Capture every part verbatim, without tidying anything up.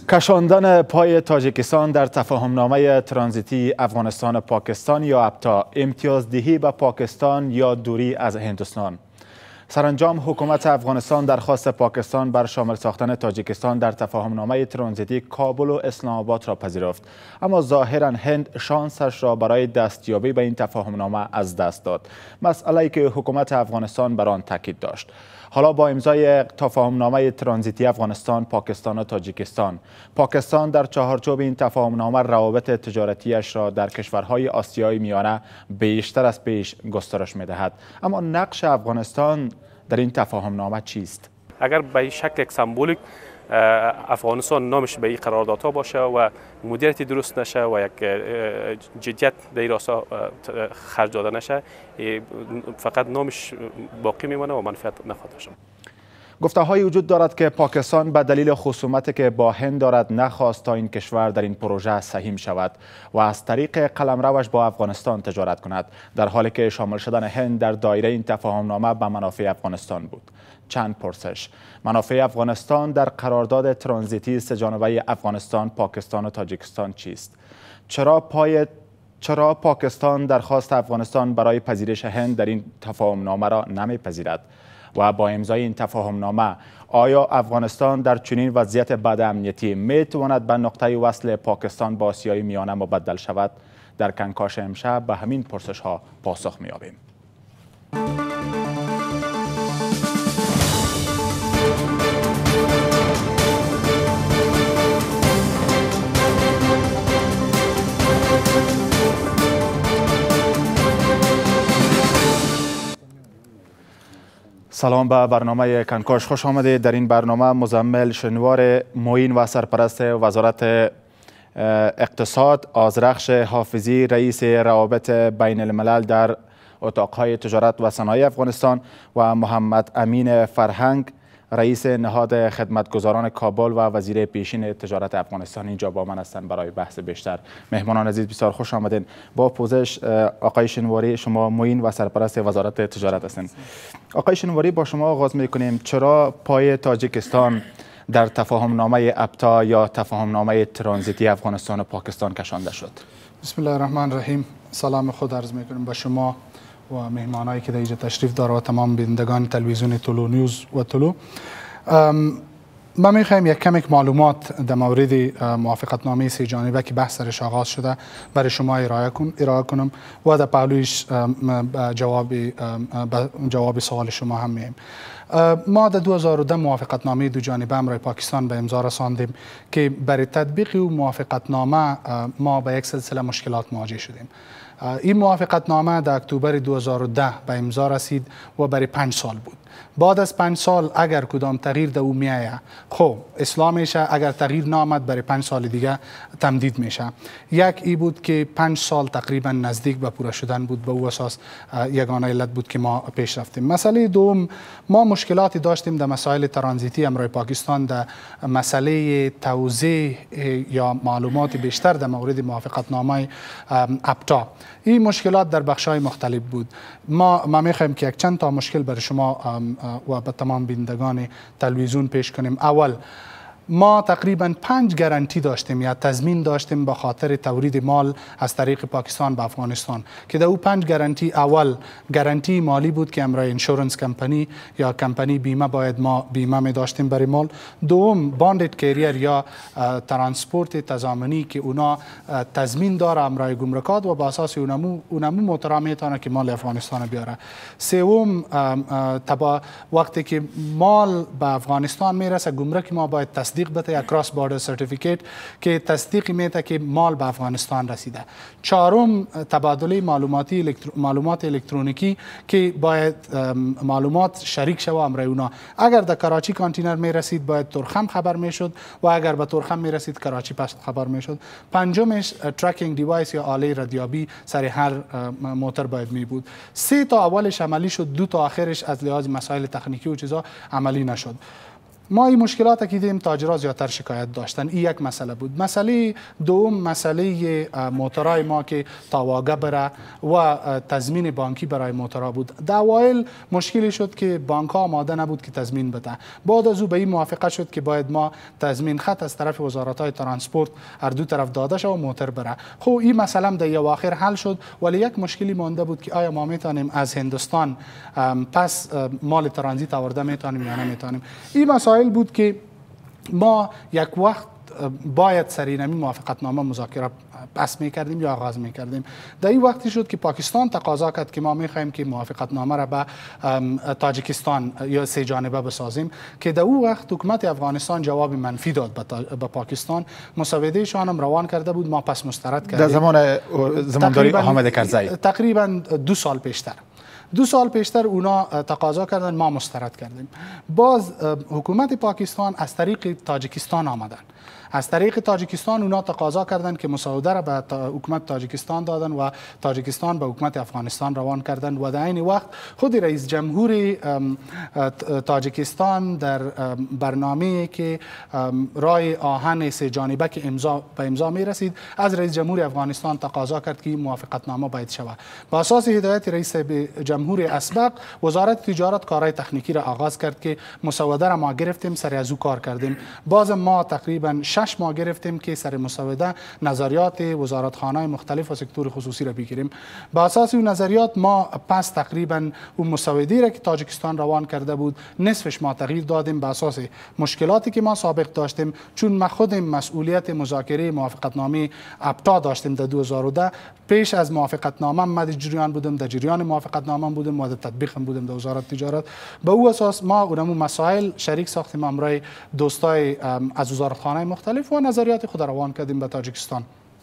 کشاندن پای تاجیکستان در تفاهمنامه ترانزیتی افغانستان پاکستان یا ابتا، امتیازدهی به پاکستان یا دوری از هندوستان. سرانجام حکومت افغانستان درخواست پاکستان بر شامل ساختن تاجیکستان در تفاهمنامه ترانزیتی کابل و اسلام آباد را پذیرفت، اما ظاهرا هند شانسش را برای دستیابی به این تفاهمنامه از دست داد، مسئله‌ای که حکومت افغانستان بر آن تاکید داشت. حالا با امضای تفاهمنامه ترانزیتی افغانستان، پاکستان و تاجیکستان، پاکستان در چهارچوب این تفاهمنامه روابط تجارتیش را در کشورهای آسیای میانه بیشتر از پیش گسترش می‌دهد. اما نقش افغانستان در این تفاهمنامه چیست؟ اگر به این شکل یک سمبولیک افغانستان نامش به این قراردادها باشه و مدیریت درست نشه و یک جدیت در این راستا خرج داده نشه، فقط نامش باقی میمانه و منفعت نخواهد داشت. گفته‌هایی وجود دارد که پاکستان به دلیل خصومتی که با هند دارد نخواست تا این کشور در این پروژه سهیم شود و از طریق قلمروش با افغانستان تجارت کند، در حالی که شامل شدن هند در دایره این تفاهمنامه به منافع افغانستان بود. چند پرسش: منافع افغانستان در قرارداد ترانزیتی سه‌جانبه افغانستان، پاکستان و تاجیکستان چیست؟ چرا پای چرا پاکستان درخواست افغانستان برای پذیرش هند در این تفاهمنامه را نمی‌پذیرد؟ و با امضای این تفاهمنامه آیا افغانستان در چنین وضعیت بد امنیتی میتواند به نقطه وصل پاکستان با آسیای میانه مبدل شود؟ در کنکاش امشب به همین پرسش ها پاسخ می‌یابیم. سلام به برنامه کنکاش، خوش آمدید. در این برنامه مزمل شنوار معین و سرپرست وزارت اقتصاد، آذرخش حافظی رئیس روابط بین الملل در اتاقهای تجارت و صنایع افغانستان و محمد امین فرهنگ رئیس نهاد خدمتگزاران کابل و وزیر پیشین تجارت افغانستان اینجا با من هستند برای بحث بیشتر. مهمانان عزیز بسیار خوش آمدین. با پوزش آقای شنواری، شما معین و سرپرست وزارت تجارت هستند. آقای شنواری، با شما آغاز میکنیم. چرا پای تاجیکستان در تفاهمنامه ابتا یا تفاهمنامه ترانزیتی افغانستان و پاکستان کشانده شد؟ بسم الله الرحمن الرحیم. سلام خود عرض میکنیم به شما و مهمانایی که در اینجا تشریف داره و تمام بینندگان تلویزیون طلوع نیوز و طلوع. ما میخوایم یک کمی معلومات در مورد موافقت نامه سه جانبه که بحث سرش آغاز شده برای شما ارائه کن ارائه کنم و در پهلویش جواب جواب سوال شما هم میایم. ما در دو هزار و ده موافقت نامه دو جانبه امرای پاکستان به امضا رساندیم که برای تطبیق او موافقت نامه ما به یک سلسله مشکلات مواجه شدیم. این موافقت نامه در اکتبر دو هزار و ده به امضا رسید و برای پنج سال بود. بعد از پنج سال اگر کدام تغییر در او میایه، خب اصلاح میشه. اگر تغییر نامد برای پنج سال دیگه تمدید میشه. یک ای بود که پنج سال تقریبا نزدیک به پوره شدن بود، به او اساس یگانه علت بود که ما پیش رفتیم. مسئله دوم، ما مشکلاتی داشتیم در مسائل ترانزیتی امرای پاکستان در مسئله توضیح یا معلومات بیشتر در مورد موافقت نامه ابتا. این مشکلات در بخش‌های مختلف بود. ما ما می‌خوایم که یک چند تا مشکل برای شما و به تمام بینندگان تلویزیون پیش کنیم. اول، ما تقریبا پنج گارانتی داشتیم یا تضمین داشتیم به خاطر تورید مال از طریق پاکستان به افغانستان که در او پنج گارانتی، اول گارانتی مالی بود که امرای انشورنس کمپانی یا کمپانی بیمه باید ما بیمه می داشتیم برای مال. دوم، باندد کریر یا ترانسپورت تضامنی که اونا تضمین داره امرای گمرکات و با اساس اونمو اونمو موتورا میتونه که مال افغانستان بیاره. سوم، تبا وقتی که مال به افغانستان میرسه گمرک ما باید تصدیق بده یا کراس بوردر سرتیفیکیت که تصدیق میده که مال به افغانستان رسیده. چهارم، تبادله معلوماتی الکتر... معلومات الکترونیکی که باید معلومات شریک شوه امرای اونا. اگر در کراچی کانتینر میرسید باید ترخم خبر میشد و اگر به ترخم میرسید کراچی پس خبر میشد. پنجمش، ترکینگ دیوایس یا آله ردیابی سر هر موتور باید می بود. سه تا اولش عملی شد، دو تا آخرش از لحاظ مسائل تکنیکی و چیزا عملی نشد. ما این مشکلات که دیدیم تاجرها زیادتر شکایت داشتن. این یک مسئله بود. مسئله دوم مسئله موترهای ما که تاواگه بره و تضمین بانکی برای موترها بود. در اوایل مشکلی شد که بانک ها آماده نبود که تضمین بده. بعد از او به این موافقت شد که باید ما تضمین خط از طرف وزارت های ترانسپورت هر دو طرف داده شد و موتر بره. خب این مسئله در اواخر حل شد، ولی یک مشکلی مانده بود که آیا ما میتونیم از هندوستان پس مال ترانزیت آورده میتونیم یا نمیتونیم. این مسائل بود که ما یک وقت باید سری نمی موافقت نامه مذاکره پس میکردیم یا آغاز میکردیم. در این وقتی شد که پاکستان تقاضا کرد که ما میخوایم که موافقت نامه را به تاجیکستان یا سه جانبه بسازیم، که در او وقت حکومت افغانستان جواب منفی داد به پاکستان. مسوده شان هم روان کرده بود، ما پس مسترد کردیم. در زمان زمانداری حامد کرزی تقریبا دو سال پیشتر دو سال پیشتر اونا تقاضا کردن، ما مسترد کردیم. باز حکومت پاکستان از طریق تاجیکستان آمدن. از طریق تاجیکستان اونا تقاضا کردن که مسوده را به حکومت تاجیکستان دادن و تاجیکستان به حکومت افغانستان روان کردن و در این وقت خود رئیس جمهور تاجیکستان در برنامه که رای آهن سه جانبه که امضا به امضا می رسید از رئیس جمهور افغانستان تقاضا کرد که موافقت نامه باید شود. با اساس هدایت رئیس جمهور اسبق وزارت تجارت کارهای تکنیکی را آغاز کرد که مسوده را ما گرفتیم، سر از او کار کردیم. باز ما تقریبا شش ماه گرفتیم که سر مسوده نظریات وزارتخانه‌های مختلف و سکتور خصوصی را بگیریم. با اساس اون نظریات ما پس تقریبا اون مسوده را که تاجیکستان روان کرده بود نصفش ما تغییر دادیم به اساس مشکلاتی که ما سابق داشتیم، چون ما خود مسئولیت مذاکره موافقتنامه ابتا داشتیم در دو هزار و ده. پیش از موافقتنامه ما در جریان بودم، در جریان موافقتنامه بودم و در تطبیق هم بودم در وزارت تجارت. به او اساس ما اونمو مسائل شریک ساختیم امرای دوستای از وزارتخانه مختلف و نظریات خود روان کردیم به تاجیکستان.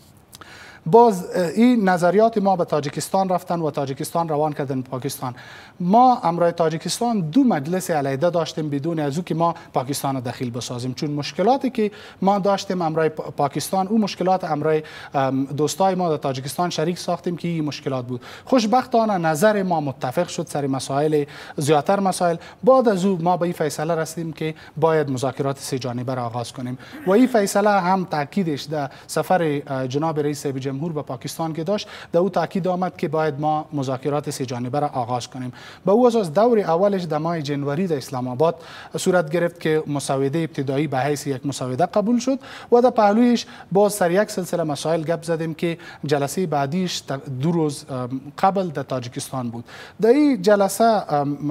باز این نظریات ما به تاجیکستان رفتن و تاجیکستان روان کردن پاکستان. ما امرای تاجیکستان دو مجلس علیحده داشتیم بدون از او که ما پاکستان را دخیل بسازیم، چون مشکلاتی که ما داشتیم امرای پاکستان او مشکلات امرای دوستای ما در تاجیکستان شریک ساختیم که این مشکلات بود. خوشبختانه نظر ما متفق شد سر مسائل زیاتر مسائل. بعد از او ما به این فیصله رسیدیم که باید مذاکرات سه جانبه را آغاز کنیم و این فیصله هم تاکیدش در سفر جناب رئیس جمهور به پاکستان که داشت، در او تاکید آمد که باید ما مذاکرات سه جانبه را آغاز کنیم. به او اساس دور اولش در ماه جنوری در اسلام آباد صورت گرفت که مسوده ابتدایی به حیث یک مسوده قبول شد و در پهلویش باز سر یک سلسله مسائل گپ زدیم که جلسه بعدیش دو روز قبل در تاجیکستان بود. در این جلسه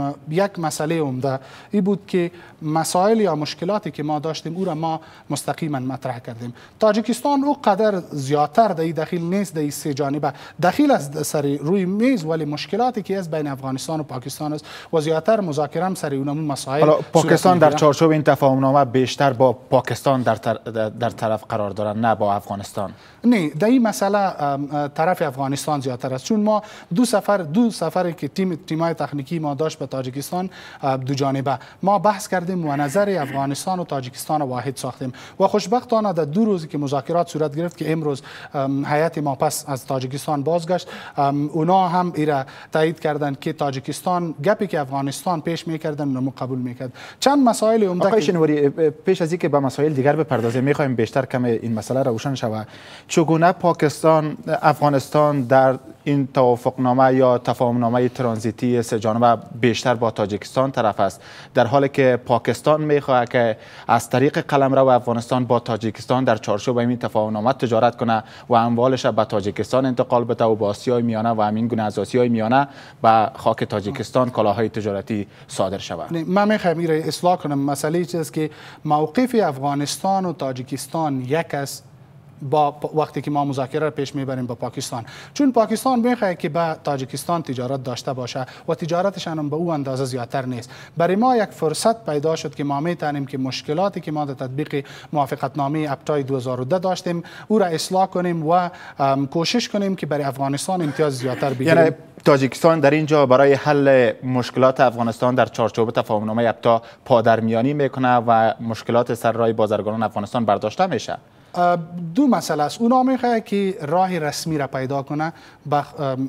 یک مسئله عمده ای بود که مسائل یا مشکلاتی که ما داشتیم او را ما مستقیما مطرح کردیم. تاجیکستان او قدر زیادتر در این دخیل نیست، در این سه جانبه دخیل از سر روی میز، ولی مشکلاتی که از بین افغانستان و پاکستان است و زیادتر مذاکره هم سر اونمون مسائل. پاکستان در چارچوب این تفاهم نامه بیشتر با پاکستان در, در طرف قرار دارد نه با افغانستان؟ نه، در این مسئله طرف افغانستان زیادتر است، چون ما دو سفر دو سفری که تیم تیمای تکنیکی ما داشت به تاجیکستان دو جانبه ما بحث کردیم و نظر افغانستان و تاجیکستان واحد ساختیم و خوشبختانه در دو روزی که مذاکرات صورت گرفت که امروز هیئت ما پس از تاجیکستان بازگشت، اونا هم ایرا تایید کردند که تاجیکستان گپی که افغانستان پیش میکردن اونم قبول میکرد. چند مسائل عمده آقای شنواری، پیش از اینکه به مسائل دیگر بپردازیم میخوایم بیشتر کم این مسئله روشن شود. چگونه پاکستان افغانستان در این توافقنامه یا تفاهمنامه ترانزیتی سه جانبه بیشتر با تاجیکستان طرف است، در حالی که پاکستان میخواهد که از طریق قلمرو افغانستان با تاجیکستان در چارچوب این تفاهمنامه تجارت کنه و اموالش به تاجیکستان انتقال بده و با آسیای میانه و همین گونه از آسیای میانه به خاک تاجیکستان کالاهای تجارتی صادر شود. من میخوام این را اصلاح کنم. مسئله چیست که موقف افغانستان و تاجیکستان یک است با وقتی که ما مذاکره پیش میبریم با پاکستان، چون پاکستان میخواد که با تاجیکستان تجارت داشته باشه و تجارتش هم به او اندازه زیادتر نیست. برای ما یک فرصت پیدا شد که ما میتونیم که مشکلاتی که ما در تطبیق موافقتنامه ابتای دو هزار و ده داشتیم او را اصلاح کنیم و کوشش کنیم که برای افغانستان امتیاز زیادتر بگیریم. یعنی تاجیکستان در اینجا برای حل مشکلات افغانستان در چارچوب تفاهمنامه ابتا پادرمیانی میکنه و مشکلات سر راه بازرگانان افغانستان برداشته میشه. دو مسئله است. اونا میخواد که راه رسمی را پیدا کنه به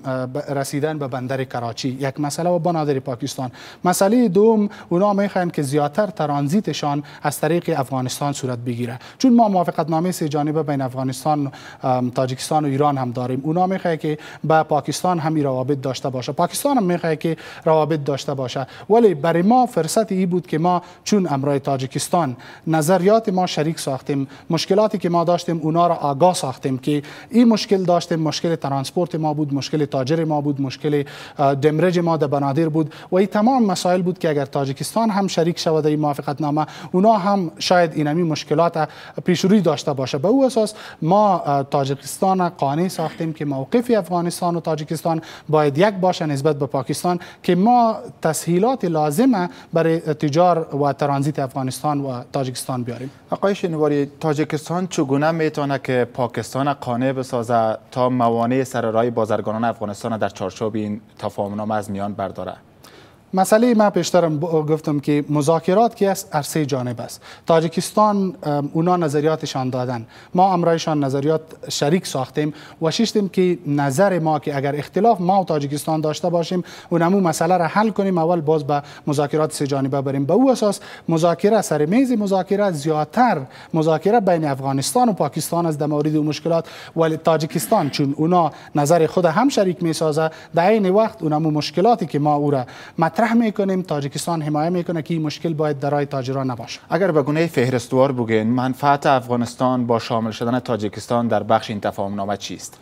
رسیدن به بندر کراچی، یک مسئله، و بنادر پاکستان. مسئله دوم، اونا میخوان که زیادتر ترانزیتشان از طریق افغانستان صورت بگیره، چون ما موافقت نامه سه جانبه بین افغانستان، تاجیکستان و ایران هم داریم. اونا میخواد که با پاکستان هم روابط داشته باشه، پاکستان هم میخواد که روابط داشته باشه. ولی برای ما فرصت ای بود که ما چون امرای تاجیکستان نظریات ما شریک ساختیم، مشکلاتی که ما داشتیم اونا را آگاه ساختیم که این مشکل داشتیم، مشکل ترانسپورت ما بود، مشکل تاجر ما بود، مشکل دمرج ما در بنادر بود، و این تمام مسائل بود که اگر تاجیکستان هم شریک شود این موافقت نامه، اونا هم شاید اینمی مشکلات پیشروی داشته باشه. به او اساس ما تاجیکستان قانع ساختیم که موقف افغانستان و تاجیکستان باید یک باشه نسبت به پاکستان، که ما تسهیلات لازمه برای تجار و ترانزیت افغانستان و تاجیکستان بیاریم. آقای شنواری، تاجیکستان چگونه میتونه که پاکستان قانع بسازه تا موانع سر راه بازرگانان افغانستان در چارچوب این تفاهمنامه از میان برداره؟ مسئله ما پیشترم گفتم که مذاکرات که است هر سه جانب است. تاجیکستان اونا نظریاتشان دادن، ما امرایشان نظریات شریک ساختیم و شیشتیم که نظر ما که اگر اختلاف ما و تاجیکستان داشته باشیم اونمو مسئله را حل کنیم، اول باز به مذاکرات سه جانبه بریم. به او اساس مذاکره سر میز مذاکره زیادتر مذاکره بین افغانستان و پاکستان است در مورد مشکلات، ولی تاجیکستان چون اونا نظر خود هم شریک میسازه، در این وقت اونمو مشکلاتی که ما او را مطرح میکنیم تاجیکستان حمایه میکنه که این مشکل باید در راه تاجران نباشه. اگر به گونه فهرستوار بگین منفعت افغانستان با شامل شدن تاجیکستان در بخش این تفاهمنامه چیست؟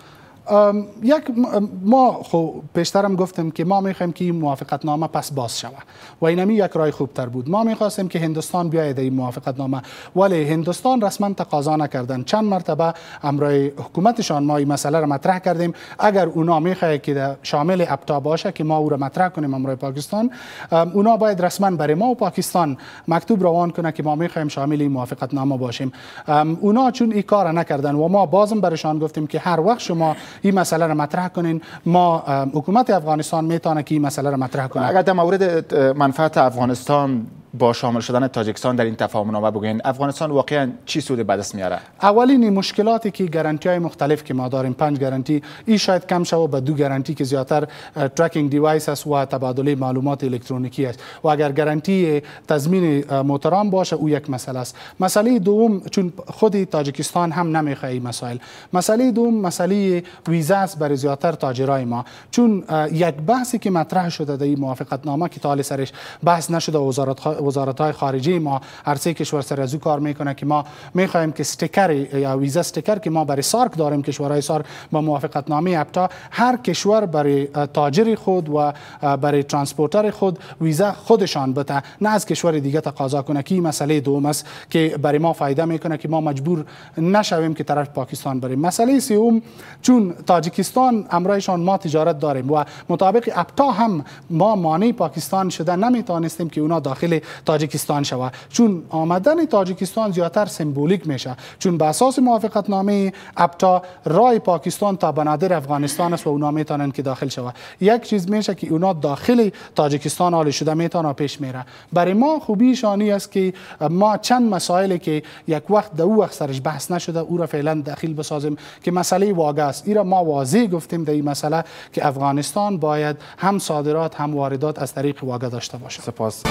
یک ما خو پیشترم گفتم که ما میخوایم که این موافقت نامه پس باز شود و اینمی یک راه خوبتر بود. ما میخواستیم که هندوستان بیاید این موافقت نامه، ولی هندوستان رسما تقاضا نکردن. چند مرتبه امرای حکومتشان ما این مسئله را مطرح کردیم، اگر اونا میخواد که شامل ابتا باشه که ما او را مطرح کنیم امرای پاکستان، اونا باید رسما برای ما و پاکستان مکتوب روان کنه که ما میخوایم شامل این موافقت نامه باشیم. اونا چون این کار نکردن و ما بازم برشان گفتیم که هر وقت شما این مسئله را مطرح کنین، ما حکومت افغانستان میتونه که این مسئله را مطرح کنه. اگر در مورد منفعت افغانستان با شامل شدن تاجیکستان در این تفاهمنامه بگوین، افغانستان واقعا چی سود به دست میاره؟ اولین مشکلاتی که گارانتی های مختلف که ما داریم، پنج گارانتی، این شاید کم شوه به دو گارانتی که زیاتر ترکینگ دیوایس است و تبادله معلومات الکترونیکی است، و اگر گارانتی تضمین محترم باشه او یک مسئله است. مسئله دوم، چون خود تاجیکستان هم نمیخواد این مسائل، مسئله دوم مسئله ویزا است برای زیاتر تاجرای ما، چون یک بحثی که مطرح شده در این موافقت نامه که تا سرش بحث نشده، وزارت وزارت‌های خارجه ما هر سه کشور سر از او کار میکنه که ما میخوایم که استیکر یا ویزا استیکر که ما برای سارک داریم، کشورهای سارک با موافقت نامه ابتا، هر کشور برای تاجر خود و برای ترانسپورتر خود ویزا خودشان بده، نه از کشور دیگه تقاضا کنه، که این مسئله دوم است که برای ما فایده میکنه که ما مجبور نشویم که طرف پاکستان بریم. مسئله سوم، چون تاجیکستان امرایشان ما تجارت داریم و مطابق ابتا هم ما مانع پاکستان شده نمیتونستیم که اونا داخل تاجیکستان شود، چون آمدن تاجیکستان زیادتر سمبولیک میشه، چون به اساس موافقت نامه ابتا راه پاکستان تا بنادر افغانستان است و اونا میتونن که داخل شود. یک چیز میشه که اونا داخل تاجیکستان حال شده میتونه پیش میره. برای ما خوبی شانی است که ما چند مسائلی که یک وقت در او وقت سرش بحث نشده او را فعلا داخل بسازیم که مسئله واقع است. ایرا ما واضح گفتیم در این مسئله که افغانستان باید هم صادرات هم واردات از طریق واقع داشته باشه. سپاس.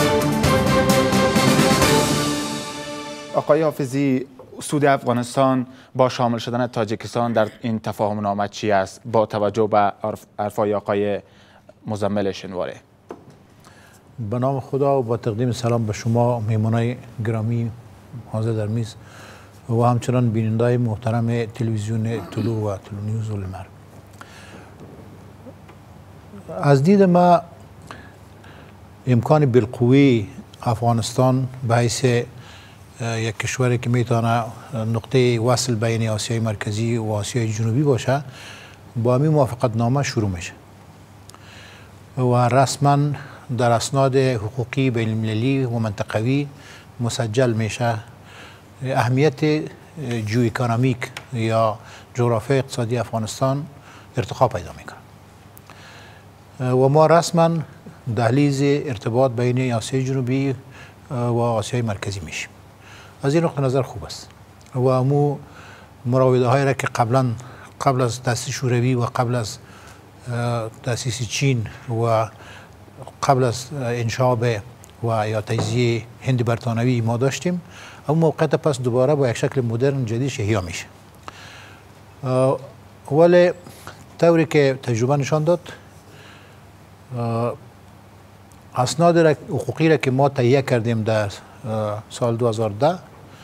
آقای حافظی، سود افغانستان با شامل شدن تاجیکستان در این تفاهم نامه چی است با توجه به حرفای آقای مزمل شنواره؟ به نام خدا و با تقدیم سلام به شما میهمانای گرامی حاضر در میز و همچنان بینندای محترم تلویزیون طلوع و طلوع نیوز المر. از دید ما امکان بالقوه افغانستان به حیث یک کشوری که میتونه نقطه وصل بین آسیای مرکزی و آسیای جنوبی باشه با همین موافقت نامه شروع میشه و رسما در اسناد حقوقی بین المللی و منطقوی مسجل میشه. اهمیت جیواکونومیک یا جغرافیای اقتصادی افغانستان ارتقا پیدا میکنه و ما رسما دهلیز ارتباط بین آسیای جنوبی و آسیای مرکزی میشیم. از این نقطه نظر خوب است. و امو مراوده هایی را که قبلا قبل از تأسیس شوروی و قبل از تأسیس چین و قبل از انشاب و یا تجزیه هند برطانوی ما داشتیم، اون موقعیت پس دوباره با یک شکل مدرن جدید احیا میشه. ولی طوری که تجربه نشان داد، اسناد حقوقی را که ما تهیه کردیم در سال دو هزار و ده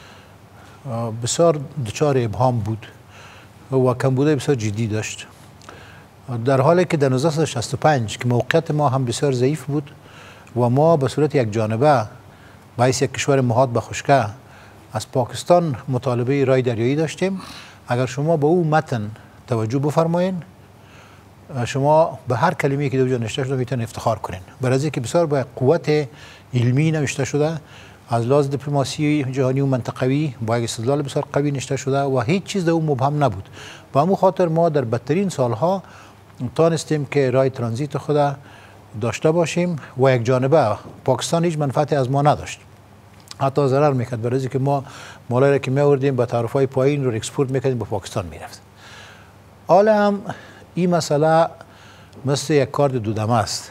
بسیار دچار ابهام بود و کمبود بسیار جدی داشت، در حالی که در هزار و نهصد و شصت و پنج که موقعیت ما هم بسیار ضعیف بود و ما به صورت یک جانبه باعث یک کشور محاط به خشکه از پاکستان مطالبه رای دریایی داشتیم. اگر شما به او متن توجه بفرمایین، شما به هر کلمه‌ای که در اونجا نوشته شده میتونید افتخار کنین، برای اینکه بسیار با قوت علمی نوشته شده، از لحاظ دیپلماسی جهانی و منطقوی با یک استدلال بسیار قوی نوشته شده و هیچ چیز در اون مبهم نبود. و همون خاطر ما در بدترین سالها تانستیم که رای ترانزیت خود داشته باشیم و یک جانبه پاکستان هیچ منفعتی از ما نداشت، حتی ضرر میکرد، برای اینکه ما مالایی را که میآوردیم با تعرفه‌های پایین رو اکسپورت میکردیم به پاکستان میرفت. حالا هم این مسئله مثل یک کارد دودمه است،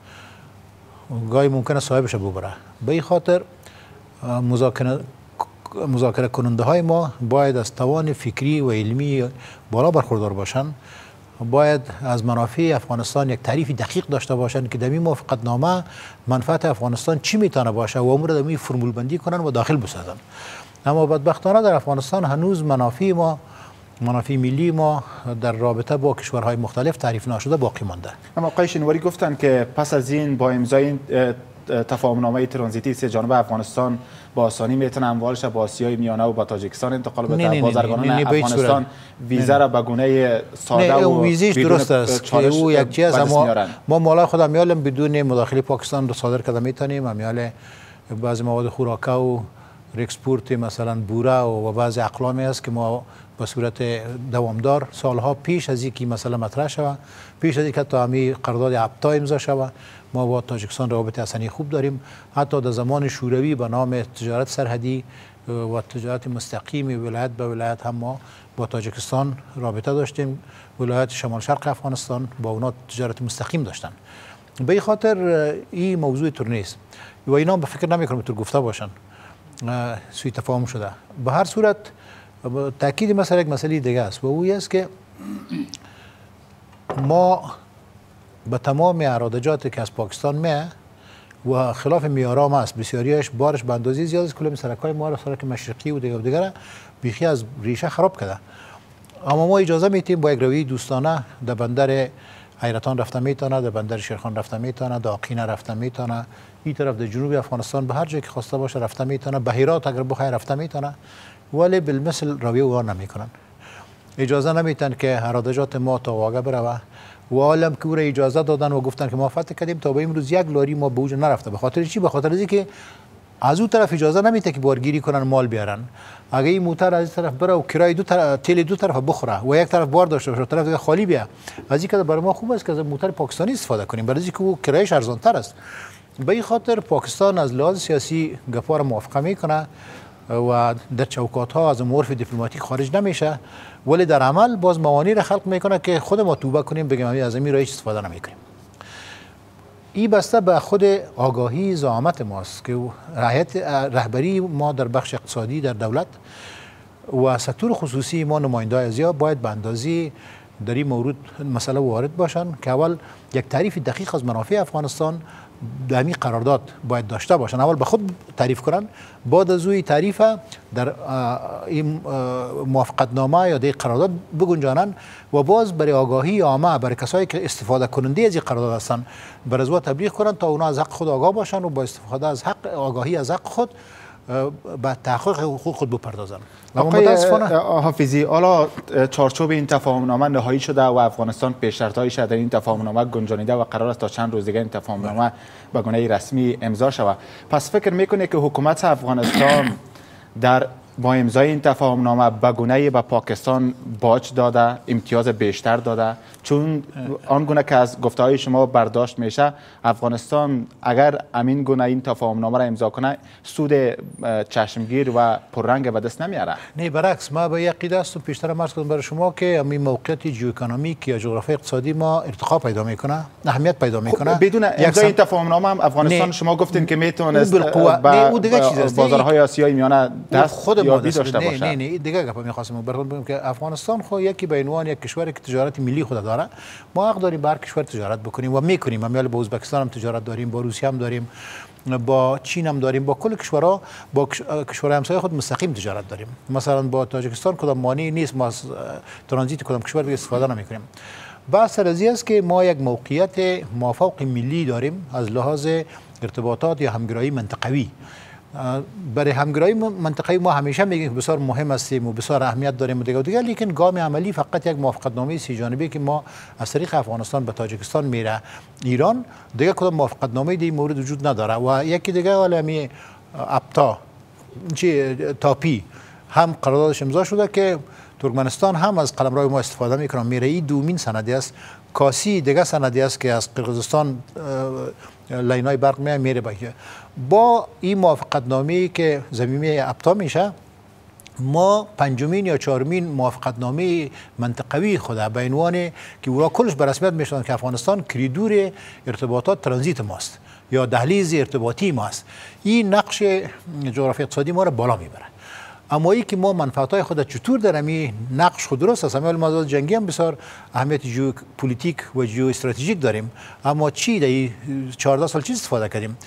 گاهی ممکنه صاحبش ببره. به این خاطر مذاکره مذاکره کننده های ما باید از توان فکری و علمی بالا برخوردار باشند، باید از منافع افغانستان یک تعریف دقیق داشته باشند که در این موافقت نامه منفعت افغانستان چی میتونه باشه و امور در این فرمول بندی کنن و داخل بسازن. اما بدبختانه در افغانستان هنوز منافع ما منافع ملی ما در رابطه با کشورهای مختلف تعریف نشده باقی مانده. اما آقای شنواری گفتن که پس از این با امضای تفاهم‌نامه ترانزیتی سه جانبه افغانستان با آسانی میتونه اموالش با آسیای میانه و با تاجیکستان انتقال بده. بازرگانان افغانستان ویزا را به گونه ساده و ویزیش درست است که او یک چیز، اما ما مالا خود میالم بدون مداخله پاکستان رو صادر کرده میتونیم. امیال بعضی مواد خوراکه و اکسپورت مثلا بوره و بعضی اقلامی است که ما به صورت دوامدار سالها پیش از اینکه مثلا مطرح شود، پیش از اینکه تا همی قرارداد ابتا امضا شود، ما با تاجیکستان روابط حسنی خوب داریم. حتی در زمان شوروی به نام تجارت سرحدی و تجارت مستقیم ولایت به ولایت هم ما با تاجیکستان رابطه داشتیم. ولایت شمال شرق افغانستان با اونا تجارت مستقیم داشتن. به این خاطر این موضوع تر نیست و اینا به فکر نمیکنم تو گفته باشن سوی تفاهم شده. به هر صورت تاکید مثلا یک مسئله دیگه است و او است که ما به تمام عراضات که از پاکستان میه و خلاف میارام است، بسیاریش بارش به اندازه زیاد است، کل سرکای ما را سرک مشرقی و دیگر و دیگر بیخی از ریشه خراب کرده. اما ما اجازه میتیم با یک روی دوستانه در بندر حیرتان رفته میتونه، در بندر شیرخان رفته میتونه، در آقینه رفته میتونه، این طرف در جنوب افغانستان به هر جایی که خواسته باشه رفته میتونه، بهیرات اگر بخوای رفته میتونه، ولی بالمثل رویه او نمیکنن. اجازه نمیتن که عراضات ما تا واقع بره و عالم که او را اجازه دادن و گفتن که ما فتح کردیم تا به امروز یک لاری ما به اوج نرفته. به خاطر چی؟ به خاطر اینکه از اون طرف اجازه نمیده که بارگیری کنن مال بیارن. اگه این موتر از این طرف بره و کرای دو طرف تیل دو طرف بخوره و یک طرف بار داشته باشه و طرف دیگه خالی بیا، از این که برای ما خوب است که از موتر پاکستانی استفاده کنیم، برای اینکه او کرایش ارزان تر است. به این خاطر پاکستان از لحاظ سیاسی گپا را موافقه میکنه و در چوکات ها از معرف دیپلماتیک خارج نمیشه، ولی در عمل باز موانع را خلق میکنه که خود ما توبه کنیم بگیم از این راه هیچ استفاده نمیکنیم. این بسته به خود آگاهی زعامت ماست که رهبری رهبری ما در بخش اقتصادی در دولت و سکتور خصوصی ما نماینده ازیا باید به اندازی در این مورد مسئله وارد باشن که اول یک تعریف دقیق از منافع افغانستان در همین قرارداد باید داشته باشن. اول به خود تعریف کنن، بعد از اوی تعریف در این موافقت نامه یا در قرارداد بگنجانن و باز برای آگاهی عامه برای کسایی که استفاده کننده از این قرارداد هستن بر از تبلیغ کنن تا اونا از حق خود آگاه باشن و با استفاده از حق آگاهی از حق خود به تحقیق حقوق خود بپردازن. آقای حافظی، حالا چارچوب این تفاهمنامه نهایی شده و افغانستان پیش شرط‌هایش در این تفاهمنامه گنجانیده و قرار است تا چند روز دیگه این تفاهمنامه به گونه رسمی امضا شود. پس فکر میکنه که حکومت افغانستان در با امضای این تفاهم نامه به گونه‌ای به پاکستان باج داده، امتیاز بیشتر داده؟ چون آن گونه که از گفته‌های شما برداشت میشه افغانستان اگر امین گونه این تفاهم نامه را امضا کنه سود چشمگیر و پررنگ به دست نمیاره. نه برعکس، ما به عقیده هستم پیشتر عرض کردم برای شما که همین موقعیت ژئواکونومیک یا جغرافی اقتصادی ما ارتقا پیدا میکنه، اهمیت پیدا میکنه. خب بدون امضای این تفاهم نامه هم افغانستان شما گفتین که میتونست به بازارهای آسیایی میانه دست خود یابی داشته نه باشه. نه نه دیگه گپ می‌خواستم براتون که افغانستان خو یکی به عنوان یک کشور که تجارت ملی خود داره، ما حق داریم با هر کشور تجارت بکنیم و میکنیم. ما با ازبکستان هم تجارت داریم، با روسیه هم داریم، با چین هم داریم، با کل کشورها، با کشورهای همسایه خود مستقیم تجارت داریم. مثلا با تاجیکستان کدام مانعی نیست ما از ترانزیت کدام کشور دیگه استفاده نمیکنیم. بحث رضی است که ما یک موقعیت مافوق ملی داریم از لحاظ ارتباطات یا همگرایی منطقوی. برای همگرایی منطقه‌ای ما همیشه میگیم که بسیار مهم هستیم و بسیار اهمیت داریم و دیگه و دیگه، لیکن گام عملی فقط یک موافقتنامه سی جانبه که ما از طریق افغانستان به تاجیکستان میره ایران، دیگه کدام موافقتنامه دی مورد وجود نداره. و یکی دیگه عالمی ابتا چی تاپی هم قراردادش امضا شده که ترکمنستان هم از قلمرو ما استفاده میکنه. میره ای دومین سندی است. کاسی دیگه سندی است که از قرقیزستان لاینای برق میاد میره باشه. با این موافقتنامه که ضمیمه ابتا میشه، ما پنجمین یا چهارمین موافقتنامه منطقوی خود به عنوان که اورا کلش به رسمیت میشن که افغانستان کریدور ارتباطات ترانزیت ماست یا دهلیز ارتباطی ماست. این نقش جغرافی اقتصادی ما را بالا میبره. اما ای که ما منفعت‌های خود چطور در همین نقش خود درست است. همین موضوع جنگی هم بسیار اهمیت ژئوپلیتیک و ژئو استراتژیک داریم، اما چی در چهارده سال چی استفاده کردیم؟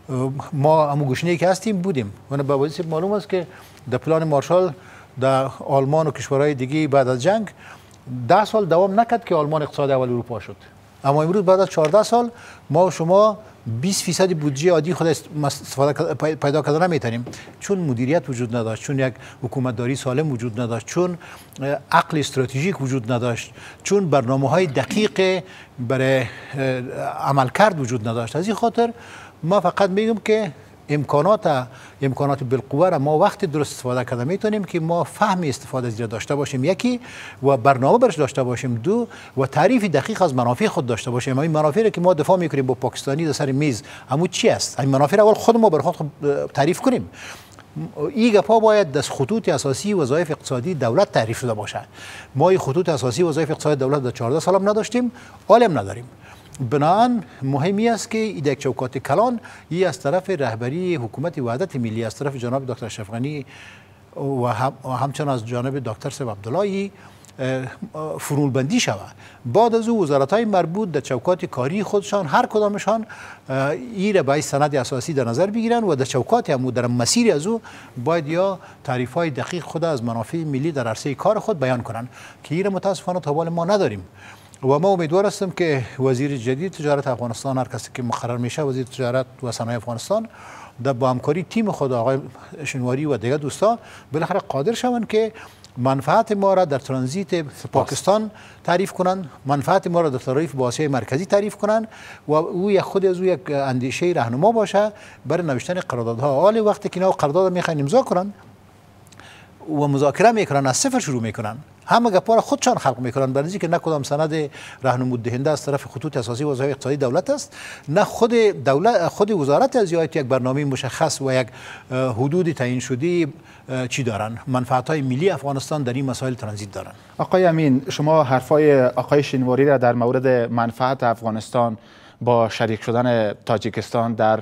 ما همون گوشه‌ای که هستیم بودیم و به واسه معلوم است که در پلان مارشال در آلمان و کشورهای دیگه بعد از جنگ ده سال دوام نکرد که آلمان اقتصاد اول اروپا شد. اما امروز بعد از چهارده سال ما و شما بیست فیصد بودجه عادی خود استفاده پیدا کردن نمیتونیم، چون مدیریت وجود نداشت، چون یک حکومتداری سالم وجود نداشت، چون عقل استراتژیک وجود نداشت، چون برنامه‌های دقیق برای عملکرد وجود نداشت. از این خاطر ما فقط میگم که امکانات امکانات بالقوه را ما وقتی درست استفاده کرده میتونیم که ما فهم استفاده از داشته باشیم، یکی و برنامه برش داشته باشیم، دو و تعریف دقیق از منافع خود داشته باشیم. این منافع را که ما دفاع میکنیم با پاکستانی در سر میز، همون چی است؟ این منافع را اول خود ما بر خود تعریف کنیم. این گپا باید از خطوط اساسی وظایف اقتصادی دولت تعریف شده باشه. ما این خطوط اساسی وظایف اقتصادی دولت در چهارده سال هم نداشتیم، حالا نداریم. بنابراین مهمی است که این یک چوکات کلان ای از طرف رهبری حکومت وحدت ملی از طرف جناب دکتر اشرف غنی و همچنان از جانب دکتر صاحب عبداللهی فرولبندی شود. بعد از او وزارت‌های مربوط در چوکات کاری خودشان هر کدامشان این را به سند اساسی در نظر بگیرن و در چوکات هم در مسیر از او باید یا تعریف‌های دقیق خود از منافع ملی در عرصه کار خود بیان کنند که این متاسفانه تا حال ما نداریم. و ما امیدوار هستم که وزیر جدید تجارت افغانستان، هر کسی که مقرر میشه وزیر تجارت و صنایع افغانستان، در با همکاری تیم خود آقای شنواری و دیگر دوستان بالاخره قادر شوند که منفعت ما را در ترانزیت پاکستان تعریف کنند، منفعت ما را در تعریف با آسیای مرکزی تعریف کنند و او یک خود از او یک اندیشه راهنما باشه برای نوشتن قراردادها. حال وقتی که اینا قرارداد میخواین امضا کنن و مذاکره میکنن، از صفر شروع میکنن، همه گپا را خودشان خلق میکنن، برای اینکه نه کدام سند راهنمود دهنده از طرف خطوط اساسی وظایف اقتصادی دولت است، نه خود دولت خود وزارت از یک برنامه مشخص و یک حدود تعیین شده چی دارن. منفعت های ملی افغانستان در این مسائل ترانزیت دارن. آقای امین، شما حرفای آقای شنواری را در مورد منفعت افغانستان با شریک شدن تاجیکستان در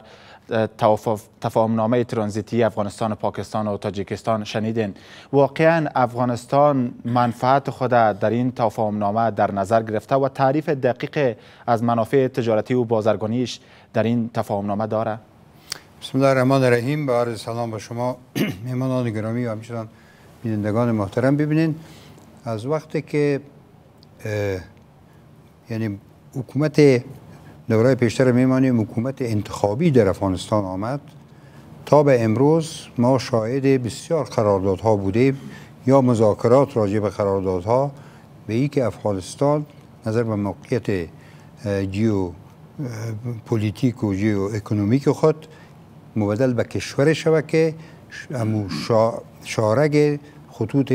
تفاهم نامه ترانزیتی افغانستان و پاکستان و تاجیکستان شنیدین. واقعا افغانستان منفعت خود در این تفاهم نامه در نظر گرفته و تعریف دقیق از منافع تجارتی و بازرگانیش در این تفاهم نامه داره؟ بسم الله الرحمن الرحیم. با عرض سلام به شما مهمانان گرامی و همچنان بینندگان محترم. ببینین، از وقتی که یعنی حکومت دوره پیشتر میمانیم حکومت انتخابی در افغانستان آمد تا به امروز ما شاهد بسیار قراردادها بودیم یا مذاکرات راجع به قراردادها به ای که افغانستان نظر به موقعیت جیو پولیتیک و جیو اکونومیک خود مبدل به کشور شود که شارگ خطوط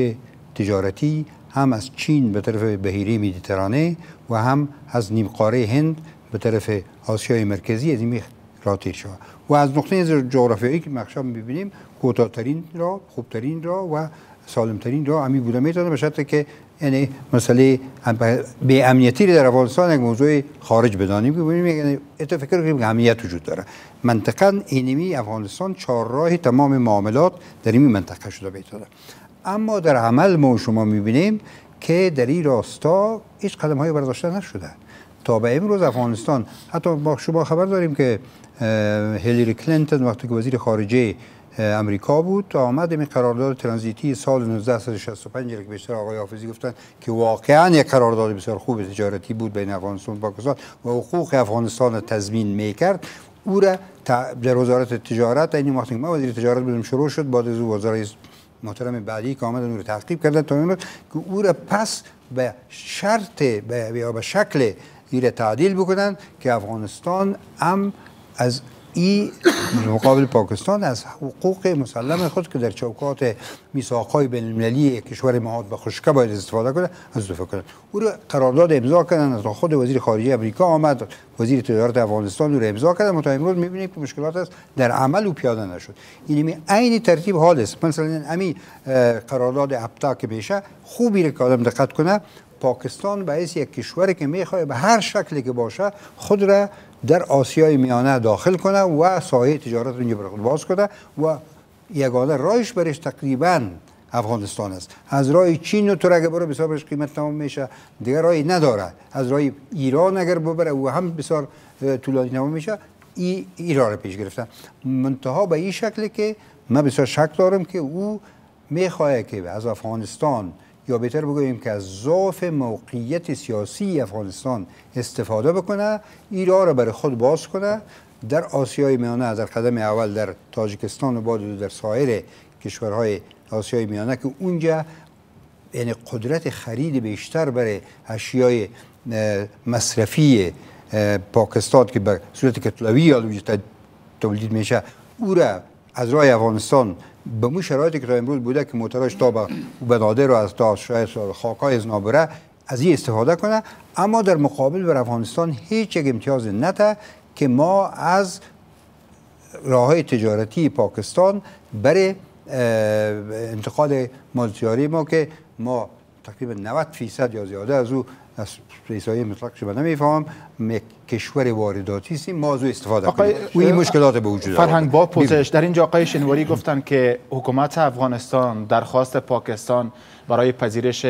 تجارتی هم از چین به طرف بحیره مدیترانه و هم از نیمقاره هند به طرف آسیای مرکزی از این راه تیر شود و از نقطه نظر جغرافیایی که مخشب می‌بینیم کوتاه‌ترین راه، خوبترین راه و سالمترین راه همین بوده میتونه به شرطی که یعنی مسئله به امنیتی در افغانستان یک موضوع خارج بدانیم که ببینیم یعنی اتفاقا فکر کنیم که امنیت وجود داره. منطقاً اینمی افغانستان چهارراه تمام معاملات در این منطقه شده بیتونه. اما در عمل ما شما میبینیم که در این راستا هیچ قدم های برداشته نشده. تا به امروز افغانستان حتی با شما خبر داریم که هیلاری کلینتون وقتی که وزیر خارجه امریکا بود آمد این قرارداد ترانزیتی سال نوزده شصت و پنج که بیشتر آقای حافظی گفتن که واقعا یک قرارداد بسیار خوب تجارتی بود بین افغانستان و پاکستان و حقوق افغانستان را تضمین میکرد. او را در وزارت تجارت این وقتی ما وزیر تجارت بودیم شروع شد بعد از او وزرای محترم بعدی که آمدن او را تعقیب کردن تا امروز که او را پس به شرط یا به شکل این تعدیل بکنن که افغانستان هم از این مقابل پاکستان از حقوق مسلم خود که در چوکات میثاق‌های بین‌المللی کشور مهاد به خشکه باید استفاده کنه از استفاده کنند. او را قرارداد امضا کردن از خود وزیر خارجه امریکا آمد وزیر تجارت افغانستان او را امضا کردن تا امروز می‌بینیم که مشکلات است در عمل او پیاده نشد. این عین ترتیب حال است. مثلا همین قرارداد ابتا که میشه خوبی را که آدم دقت کنه پاکستان به حیث یک کشوری که میخواد به هر شکلی که باشه خود را در آسیای میانه داخل کنه و ساحه تجارت رو برای خود باز کنه و یگانه راهش برش تقریبا افغانستان است. از راه چین و تو اگر برو بسیار برش قیمت تمام میشه دیگر راهی نداره. از راه ایران اگر ببره و هم بسیار طولانی تمام میشه ای ایران رو پیش گرفتن. منتها به این شکلی که من بسیار شک دارم که او میخواد که از افغانستان یا بهتر بگوییم که از ضعف موقعیت سیاسی افغانستان استفاده بکنه ایران را برای خود باز کنه در آسیای میانه در قدم اول در تاجیکستان و بعد در سایر کشورهای آسیای میانه که اونجا یعنی قدرت خرید بیشتر برای اشیای مصرفی پاکستان که به صورت کتلوی یا تولید میشه او را از راه افغانستان به مو شرایطی که تا امروز بوده که موتراش تا به بنادر و از تا شاید خاکای از نابره از این استفاده کنه اما در مقابل بر افغانستان هیچ یک امتیاز نده که ما از راههای تجارتی پاکستان برای انتقاد مالتجاری ما که ما تقریبا نود فیصد یا زیاده از او از ریسایی مطلق شما نمیفهم کشور وارداتی هستیم ما از او استفاده کنیم و این مشکلات به وجود فرهنگ با پوزش در اینجا آقای شنواری گفتن که حکومت افغانستان درخواست پاکستان برای پذیرش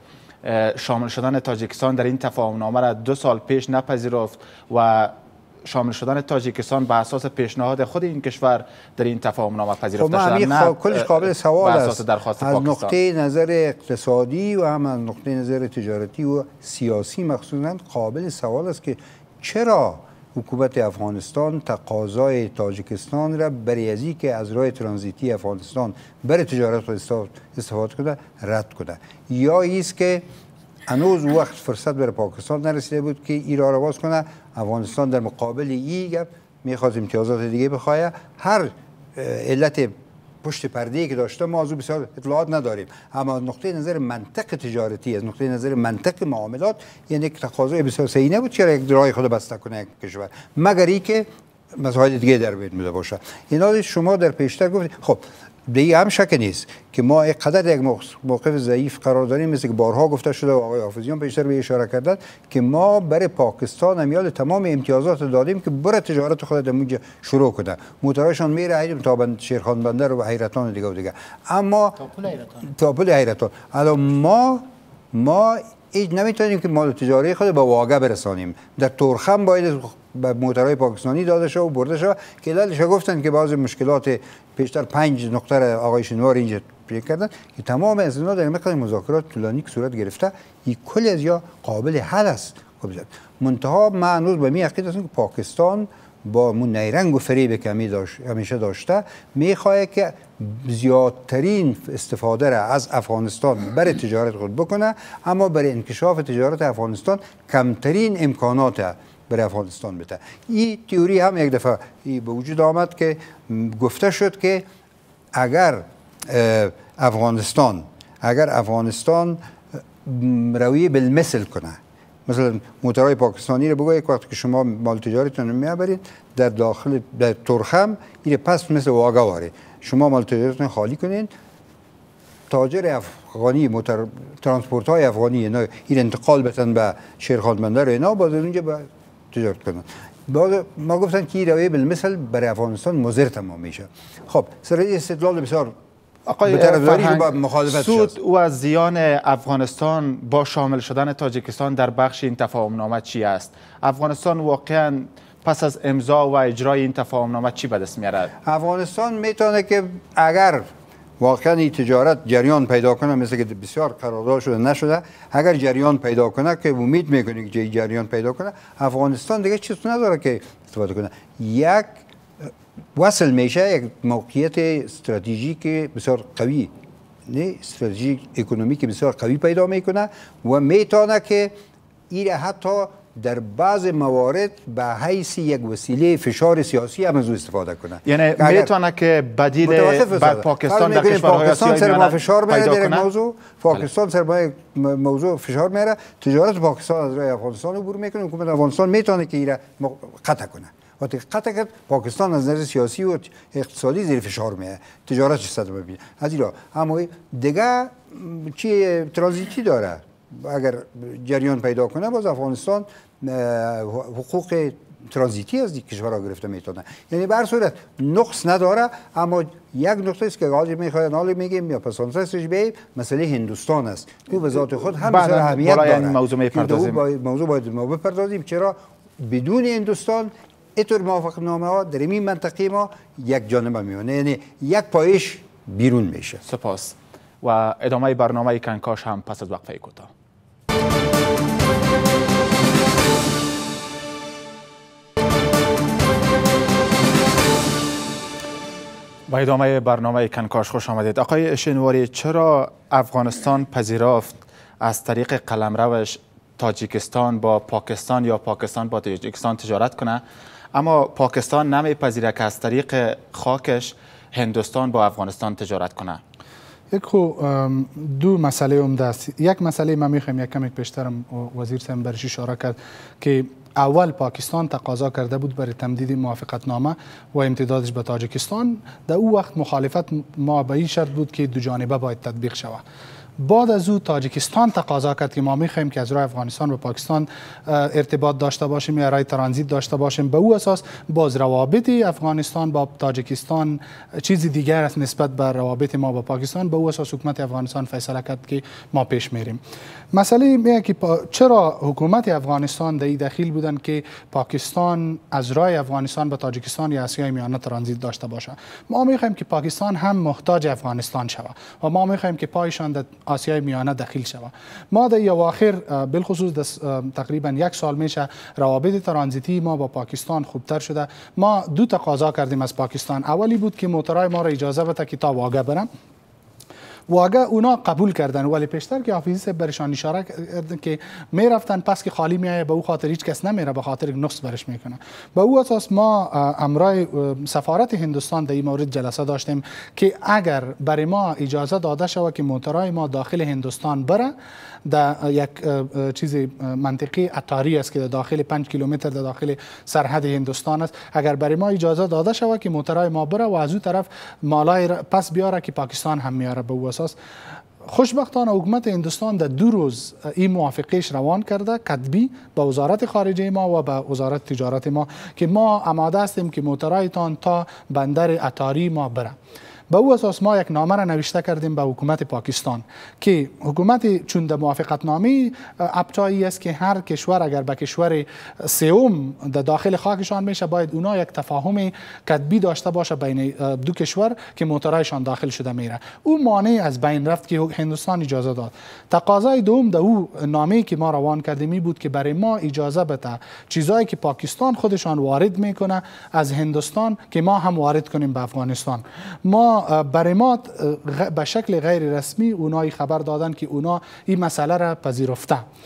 شامل شدن تاجیکستان در این تفاهمنامه را دو سال پیش نپذیرفت و شامل شدن تاجیکستان به اساس پیشنهاد خود این کشور در این تفاهمنامه پذیرفته شده. نه کلش قابل سوال است از نقطه نظر اقتصادی و هم از نقطه نظر تجارتی و سیاسی مخصوصا قابل سوال است که چرا حکومت افغانستان تقاضای تاجیکستان را برای ازی که از راه ترانزیتی افغانستان برای تجارت استفاده کنه رد کنه یا ایست که هنوز وقت فرصت برای پاکستان نرسیده بود که ایران را باز کنه افغانستان در مقابل این گپ میخواد امتیازات دیگه بخواه هر علت پشت پرده‌ای که داشته ما از او بسیار اطلاعات نداریم اما از نقطه نظر منطق تجارتی از نقطه نظر منطق معاملات یعنی یک تقاضای بسیار صحیح نبود چرا یک راه خود بسته کنه یک کشور مگر اینکه مسائل دیگه در بین بوده باشه. اینا شما در پیشتر گفتید خب دیگه هم شک نیست که ما اینقدر یک موقف ضعیف قرار داریم مثل که بارها گفته شده و آقای حافظیان پیشتر به اشاره کردن که ما برای پاکستان امیال تمام امتیازات دادیم که برای تجارت خود اونجا شروع کنه موترایشان میره حیرم تا بند شیرخان بندر و حیرتان دیگه و دیگه اما تا پل حیرتان الان ما ما هیچ نمیتونیم که مال تجاری خود به واقع برسانیم در تورخم باید به موترهای پاکستانی داده شد و برده شد که دلش گفتن که بعضی مشکلات پیشتر پنج نقطه آقای شنوار اینجا پیش کردن که تمام از اینا در مقدار مذاکرات طولانی که صورت گرفته این کل از یا قابل حل است. منتها من هنوز به می عقیده هستم که پاکستان با مون نیرنگ و فریب که همیشه داشته میخواد که زیادترین استفاده را از افغانستان برای تجارت خود بکنه اما برای انکشاف تجارت افغانستان کمترین امکانات برای افغانستان بده. این تئوری هم یک دفعه به وجود آمد که گفته شد که اگر افغانستان اگر افغانستان رویه بالمثل کنه، مثلا موترهای پاکستانی رو بگو یک وقت که شما مال تجاریتون رو میبرید در داخل در ترخم این پس مثل واگا واره، شما مال تجاریتون خالی کنین، تاجر افغانی موتر ترانسپورت های افغانی اینا این انتقال بتن به شیرخان بندر اینا باز اونجا به تجارت کنن. باز ما گفتن که این رویه بالمثل برای افغانستان مضر تمام میشه. خب سر استدلال بسیار آقای فرهنگ سود و زیان افغانستان با شامل شدن تاجیکستان در بخش این تفاهم نامه چی است؟ افغانستان واقعا پس از امضا و اجرای این تفاهم نامه چی به دست میارد؟ افغانستان میتونه که اگر واقعا این تجارت جریان پیدا کنه، مثل که بسیار قرارداد شده نشده، اگر جریان پیدا کنه که امید میکنه که جریان پیدا کنه، افغانستان دیگه چیز نداره که استفاده کنه. یک وصل میشه یک موقعیت استراتژیک بسیار قوی، نه استراتژیک اکونومیک بسیار قوی پیدا میکنه و میتونه که این حتی در بعض موارد به حیث یک وسیله فشار سیاسی هم از او استفاده کنه. یعنی میتونه که بدیل بر پاکستان در کشورهای آسیایی میانه فشار میاره در یک موضوع، پاکستان سر موضوع فشار میاره، تجارت پاکستان از راه افغانستان عبور میکنه، حکومت افغانستان میتونه که این قطع کنه. وقتی قطع کرد پاکستان از نظر سیاسی و اقتصادی زیر فشار میاد، تجارتش صدمه میبینه. از ایرا اما دیگه چی ترانزیتی داره، اگر جریان پیدا کنه باز افغانستان حقوق ترانزیتی از این کشورها گرفته میتونه. یعنی به هر صورت نقص نداره، اما یک نقطه است که حالا میخواین حالا میگیم یا پس آنسرش به مسئله هندوستان است که به ذات خود هم بسیار اهمیت داره. موضوع میپردازیم. موضوع باید ما بپردازیم. چرا بدون هندوستان اینطور موافقت نامه ها در این منطقه ما یک جانبه میمونه، یعنی یک پایش بیرون میشه. سپاس. و ادامه برنامه کنکاش هم پس از وقفه کوتاه. و ادامه برنامه کنکاش خوش آمدید. آقای شنواری، چرا افغانستان پذیرفت از طریق قلمروش تاجیکستان با پاکستان یا پاکستان با تاجیکستان تجارت کنه، اما پاکستان نمیپذیره که از طریق خاکش هندوستان با افغانستان تجارت کنه؟ یک دو مسئله عمده است. یک مسئله من میخوایم یک کمی پیشترم وزیر صاحب برش اشاره کرد که اول پاکستان تقاضا کرده بود برای تمدید موافقت نامه و امتدادش به تاجیکستان. در او وقت مخالفت ما به این شرط بود که دو جانبه باید تطبیق شود. بعد از او تاجیکستان تقاضا کرد که ما میخوایم که از راه افغانستان و پاکستان ارتباط داشته باشیم یا راه ترانزیت داشته باشیم. به او اساس باز روابط افغانستان با تاجیکستان چیزی دیگر است نسبت به روابط ما با پاکستان. به او اساس حکومت افغانستان فیصله کرد که ما پیش میریم. مسئله میگه که چرا حکومت افغانستان در این دخیل بودن که پاکستان از راه افغانستان به تاجیکستان یا آسیای میانه ترانزیت داشته باشه. ما میخوایم که پاکستان هم محتاج افغانستان شود و ما میخوایم که پایشان در آسیای میانه دخیل شود. ما در اواخر بالخصوص تقریبا یک سال میشه روابط ترانزیتی ما با پاکستان خوبتر شده. ما دو تقاضا کردیم از پاکستان. اولی بود که موترهای ما را اجازه بده که تا واگه برم. واگه اونا قبول کردن، ولی پیشتر که حافظی صاحب برشان اشاره کردن که میرفتن پس که خالی میایه به او خاطر هیچ کس نمیره، به خاطر نقص برش میکنه. به او اساس ما امرای سفارت هندوستان در این مورد جلسه داشتیم که اگر برای ما اجازه داده شود که موترهای ما داخل هندوستان بره، در یک چیز منطقه اتاری است که در داخل پنج کیلومتر در داخل سرحد هندوستان است، اگر برای ما اجازه داده شود که موترهای ما بره و از اون طرف مالای پس بیاره که پاکستان هم میاره. به او اساس خوشبختانه حکومت هندوستان در دو روز این موافقهش روان کرده کتبی به وزارت خارجه ما و به وزارت تجارت ما که ما آماده هستیم که موترهایتان تا بندر اتاری ما بره. به او اساس ما یک نامه را نوشته کردیم به حکومت پاکستان که حکومت چون در موافقت نامه ابتایی است که هر کشور اگر به کشور سوم در داخل خاکشان میشه باید اونا یک تفاهم کتبی داشته باشه بین دو کشور که موترایشان داخل شده میره. او مانع از بین رفت که هندوستان اجازه داد. تقاضای دوم در او نامه که ما روان کردیم بود که برای ما اجازه بده چیزایی که پاکستان خودشان وارد میکنه از هندوستان که ما هم وارد کنیم به افغانستان. ما برای ما به شکل غیر رسمی اونایی خبر دادن که اونا این مسئله را پذیرفته.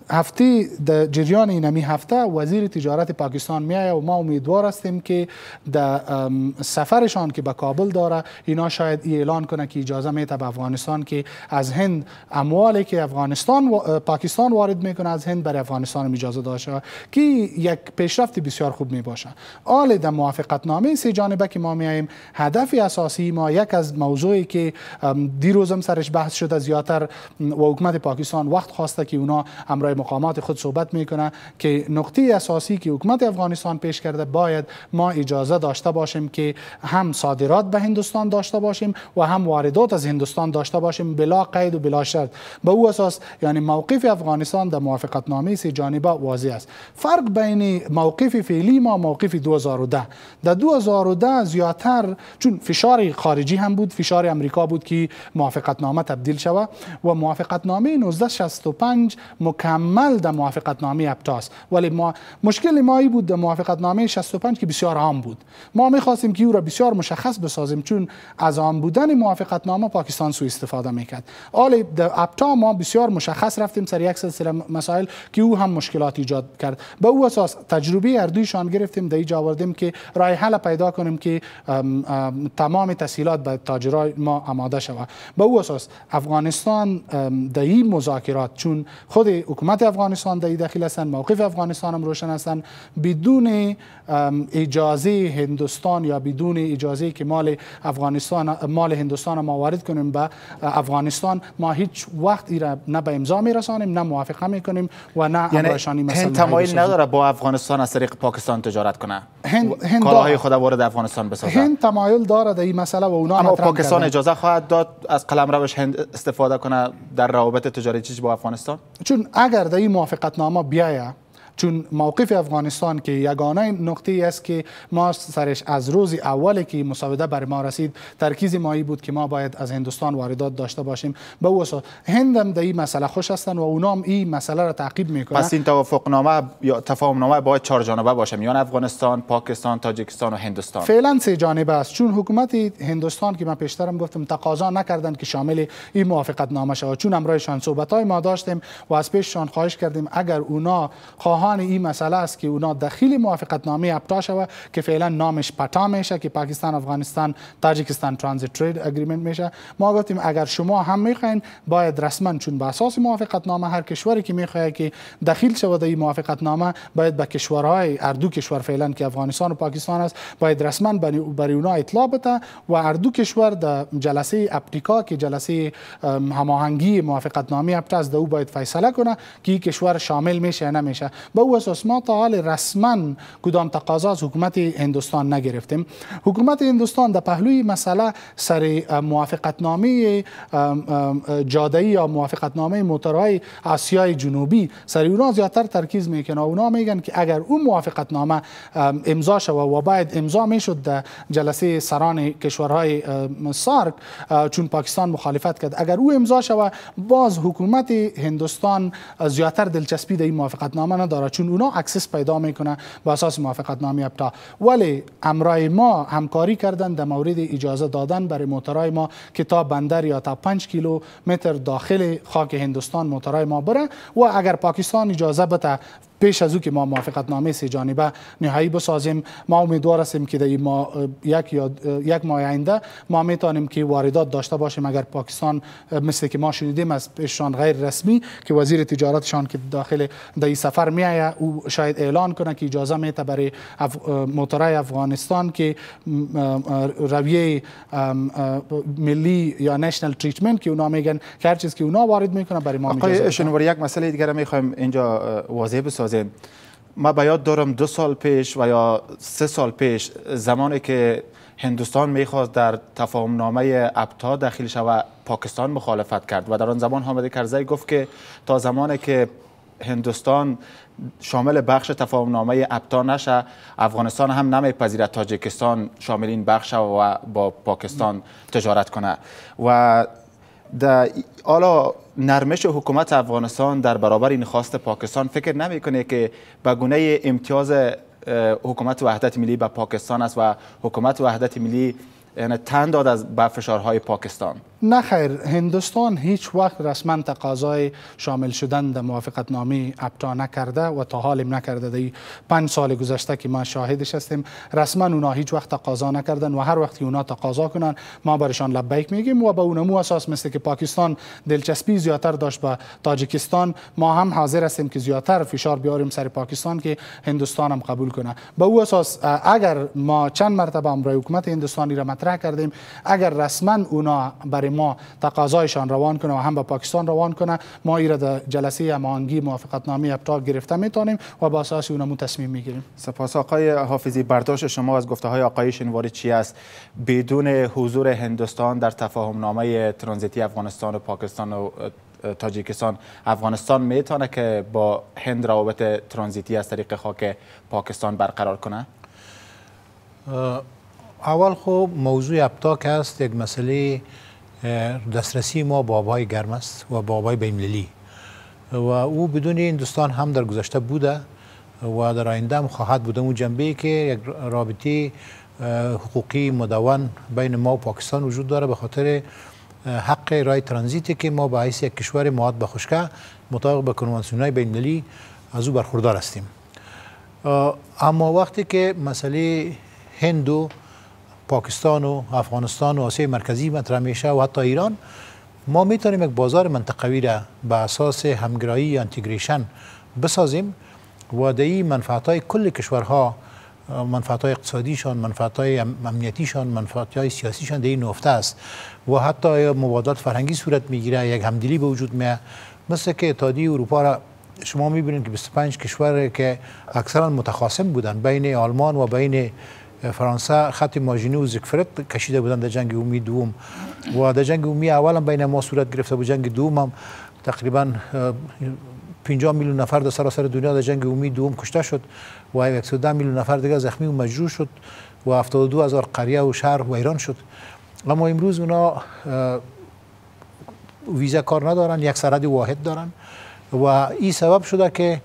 هفته در جریان اینمی هفته وزیر تجارت پاکستان میایه و ما امیدوار هستیم که در سفرشان که به کابل داره اینا شاید اعلان کنه که اجازه میده به افغانستان که از هند اموالی که افغانستان و پاکستان وارد میکنه از هند برای افغانستان اجازه داشته که یک پیشرفت بسیار خوب می باشه. آل در موافقت نامه سه جانبه که ما میاییم هدف اساسی ما یک از موضوعی که دیروزم سرش بحث شده زیاتر و حکومت پاکستان وقت خواسته که اونا امرای مقامات خود صحبت میکنه که نقطه اساسی که حکومت افغانستان پیش کرده باید ما اجازه داشته باشیم که هم صادرات به هندوستان داشته باشیم و هم واردات از هندوستان داشته باشیم بلا قید و بلا شرط. به او اساس یعنی موقف افغانستان در موافقت نامه سه جانبه واضح است. فرق بین موقف فعلی ما موقف دو هزار و ده در دو هزار و ده زیاتر چون فشار خارجی هم بود، فشار امریکا بود که موافقت نامه تبدیل شود و موافقت نامه نوزده شصت و پنج مکمل در موافقت نامه ابتاست. ولی ما مشکل ما ای بود در موافقت نامه شصت و پنج که بسیار عام بود. ما میخواستیم که او را بسیار مشخص بسازیم چون از عام بودن موافقت نامه پاکستان سوء استفاده میکرد. حالا در ابتا ما بسیار مشخص رفتیم سر یک سلسله مسائل که او هم مشکلات ایجاد کرد. به او اساس تجربه اردویشان گرفتیم در اینجا آوردیم که راه حل پیدا کنیم که ام ام تمام تسهیلات به تاجرای ما آماده شود. به او اساس افغانستان در این مذاکرات چون خود حکومت افغانستان در داخل هستند، موقف افغانستان هم روشن هستند، بدون اجازه هندوستان یا بدون اجازه که مال افغانستان مال هندوستان ما وارد کنیم به افغانستان ما هیچ وقت ایرا نه به امضا میرسانیم نه موافقه میکنیم و نه امرشانی مثلا هند تمایل نداره با افغانستان از طریق پاکستان تجارت کنه، هند هند کالاهای خود وارد افغانستان بسازه. هند تمایل داره در این مسئله و اونا اما پاکستان کردن. اجازه خواهد داد از قلمروش هند استفاده کنه در روابط تجاریش با افغانستان؟ چون اگر در این موافقت نامه بیایه چون موقف افغانستان که یگانه نقطه است که ما سرش از روز اولی که مساوده بر ما رسید ترکیز مایی بود که ما باید از هندوستان واردات داشته باشیم. به او اساس هند هم در این مسئله خوش هستند و اونام این مسئله را تعقیب میکنن. پس این توافق نامه یا تفاهم نامه باید چهار جانبه باشه، میان افغانستان، پاکستان، تاجیکستان و هندوستان. فعلا سه جانبه است چون حکومت هندوستان که من پیشترم گفتم تقاضا نکردند که شامل این موافقت نامه شود. چون امروزشان صحبت‌های ما داشتیم و از پیششان خواهش کردیم اگر اونا این مسئله است که اونا داخل موافقت نامه ابتا شود که فعلا نامش پتا میشه که پاکستان افغانستان تاجیکستان ترانزیت ترید اگریمنت میشه. ما گفتیم اگر شما هم میخواین باید رسما چون به اساس موافقت نامه هر کشوری که میخواد که داخل شود در این موافقت نامه باید به کشورهای اردو کشور فعلا که افغانستان و پاکستان است باید رسما برای اونا اطلاع بده و اردو کشور در جلسه اپریکا که جلسه هماهنگی موافقت نامه ابتا است او باید فیصله کنه که این کشور شامل میشه یا نمیشه. به او اساس ما تا حال رسما کدام تقاضا از حکومت هندوستان نگرفتیم. حکومت هندوستان در پهلوی مسئله سر موافقت نامه جاده‌ای یا موافقت نامه موتورهای آسیای جنوبی سر اونا زیادتر ترکیز میکنه. اونا میگن که اگر اون موافقت نامه امضا شود و باید امضا میشد در جلسه سران کشورهای سارک چون پاکستان مخالفت کرد، اگر او امضا شود باز حکومت هندوستان زیادتر دلچسپی در این موافقت نامه نداره چون اونا اکسس پیدا میکنه با اساس موافقت نامه ابتا. ولی امرای ما همکاری کردن در مورد اجازه دادن برای موتورهای ما که تا بندر یا تا پنج کیلومتر داخل خاک هندوستان موتورهای ما بره و اگر پاکستان اجازه بده پیش از او که ما موافقت نامه سه جانبه نهایی بسازیم ما امیدوار هستیم که در ما یک یا یک ماه آینده ما میتونیم که واردات داشته باشیم. اگر پاکستان مثل که ما شنیدیم از پیششان غیر رسمی که وزیر تجارتشان که داخل در این سفر میآید او شاید اعلان کنه که اجازه میده برای اف... موتورهای افغانستان که رویه ملی یا نشنل تریتمنت که اونا میگن که هر چیز که اونا وارد میکنه برای ما آقای شنوار یک مسئله دیگه میخوایم اینجا واضح بسازیم. ما به یاد دارم دو سال پیش و یا سه سال پیش زمانی که هندوستان میخواست در تفاهم نامه ابتا داخل شود پاکستان مخالفت کرد و در آن زمان حامد کرزی گفت که تا زمانی که هندوستان شامل بخش تفاهم نامه ابتا نشه افغانستان هم نمیپذیرد تاجیکستان شامل این بخش و با پاکستان تجارت کنه. و در حالا نرمش حکومت افغانستان در برابر این خواست پاکستان فکر نمیکنه که به گونه امتیاز حکومت وحدت ملی به پاکستان است و حکومت وحدت ملی یعنی تن داد از با فشارهای پاکستان؟ نه خیر، هندوستان هیچ وقت رسما تقاضای شامل شدن در موافقت نامه ابتا نکرده و تا حال نکرده. در پنج سال گذشته که ما شاهدش هستیم رسما اونا هیچ وقت تقاضا نکردن و هر وقت اونا تقاضا کنن ما برشان لبیک میگیم و به اونمو اساس مثل که پاکستان دلچسپی زیاتر داشت به تاجیکستان، ما هم حاضر هستیم که زیاتر فشار بیاریم سر پاکستان که هندوستان هم قبول کنه. به او اساس اگر ما چند مرتبه امروی حکومت هندوستانی را مطرح کردیم، اگر رسما اونا برای ما تقاضایشان روان کنه و هم به پاکستان روان کنه، ما ایره در جلسه هماهنگی موافقتنامه ابطال گرفته میتونیم و با اساس اونمو تصمیم میگیریم. سپاس آقای حافظی. برداشت شما از گفته های آقای شنواری چی است؟ بدون حضور هندوستان در تفاهم نامه ترانزیتی افغانستان و پاکستان و تاجیکستان، افغانستان میتونه که با هند روابط ترانزیتی از طریق خاک پاکستان برقرار کنه؟ اول خب موضوع ابتا که است یک مسئله دسترسی ما با آبهای گرم است و با آبهای بین‌المللی و او بدون هندوستان هم در گذشته بوده و در آینده هم خواهد بوده. اون جنبه که یک رابطه حقوقی مدون بین ما و پاکستان وجود داره به خاطر حق رای ترانزیتی که ما به حیث یک کشور مواد به خشکه مطابق به کنوانسیون‌های بین‌المللی از او برخوردار هستیم. اما وقتی که مسئله هند و پاکستان و افغانستان و آسیای مرکزی مطرح میشه و حتی ایران، ما میتونیم یک بازار منطقوی را به اساس همگرایی یا انتگریشن بسازیم و در این منفعت‌های کل کشورها، منفعت‌های اقتصادیشان، منفعت‌های امنیتیشان، منفعت‌های سیاسیشان در این نهفته است و حتی مبادلات فرهنگی صورت میگیره، یک همدلی به وجود میاد. مثل که اتحادیه اروپا را شما میبینید که بیست و پنج کشور که اکثرا متخاصم بودن بین آلمان و بین فرانسه خط ماژینی و زیگفرد کشیده بودن در جنگ اومی دوم و در جنگ اومی اول هم بین ما صورت گرفته بود. جنگ دوم هم تقریبا پنجاه میلیون نفر در سراسر دنیا در جنگ اومی دوم کشته شد و صد و ده میلیون نفر دیگه زخمی و مجروح شد و هفتاد و دو هزار قریه و شهر ویران شد. اما امروز اونا ویزا کار ندارن، یک سرحد واحد دارن و این سبب شده که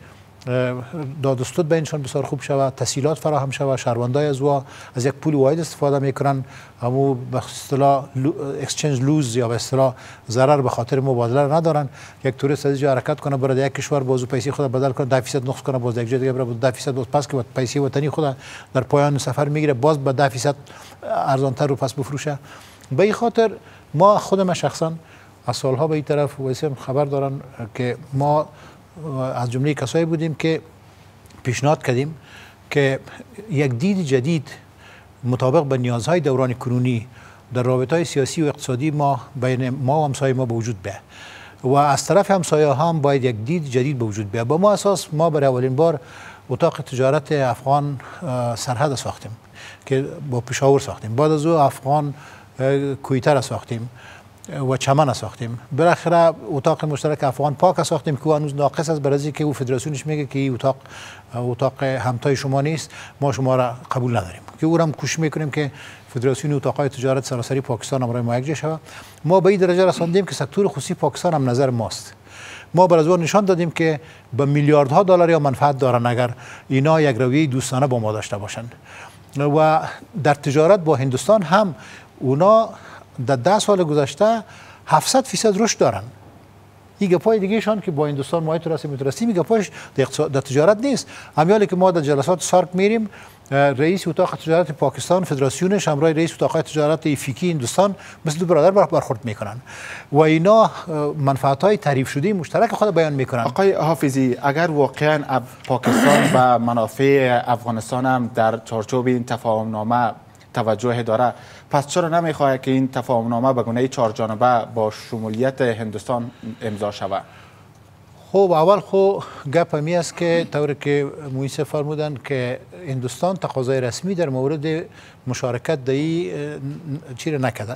دادستود بینشان بسیار خوب شود، تسهیلات فراهم شود، شهروندای از وا از یک پول واحد استفاده میکنن، همو به اصطلاح اکسچنج لوز یا به اصطلاح ضرر به خاطر مبادله ندارن. یک توریست از اینجا حرکت کنه برای یک کشور بازو پیسه خود بدل کنه، ده درصد نقص کنه، باز یک جای دیگه بره ده درصد باز پس که پیسه وطنی خود در پایان سفر میگیره، باز به ده درصد ارزانتر رو پس بفروشه. به این خاطر ما خودم شخصا از سالها به این طرف واسه خبر دارن که ما از جمله کسایی بودیم که پیشنهاد کردیم که یک دید جدید مطابق به نیازهای دوران کنونی در رابطه‌های سیاسی و اقتصادی ما بین ما و همسایه ما به وجود بیاید و از طرف همسایه هم باید یک دید جدید به وجود بیاید. با ما اساس ما برای اولین بار اتاق تجارت افغان سرحد ساختیم که با پشاور ساختیم، بعد از او افغان کویتر ساختیم و چمن ساختیم، بالاخره اتاق مشترک افغان پاک ساختیم که هنوز ناقص است، برای که او فدراسیونش میگه که این اتاق اتاق همتای شما نیست، ما شما را قبول نداریم، که او را هم کوشش میکنیم که فدراسیون اتاقای تجارت سراسری پاکستان امروز ما یکجا شود. ما به این درجه رساندیم که سکتور خصوصی پاکستان هم نظر ماست. ما بر از نشان دادیم که به میلیاردها دلار یا منفعت دارن اگر اینا یک رویه دوستانه با ما داشته باشند. و در تجارت با هندوستان هم اونا در ده سال گذشته هفتصد فیصد رشد دارن. این گپای دیگهشان که با هندوستان ماهی تراسی میترسی میگه پاش در تجارت نیست. همیالی که ما در جلسات سارک میریم، رئیس اتاق تجارت پاکستان فدراسیونش همراه رئیس اتاق تجارت ایفیکی هندوستان مثل دو برادر برخورد میکنن و اینا منفعت های تعریف شده مشترک خود بیان میکنن. آقای حافظی، اگر واقعا پاکستان به منافع افغانستان هم در چارچوب این تفاهم نامه توجه داره، پس چرا نمیخواد که این تفاهم نامه به گونه چهار جانبه با شمولیت هندوستان امضا شود؟ خب اول خب گپ می است که طوری که مویسه فرمودن که هندوستان تقاضای رسمی در مورد مشارکت در این چیره نکرده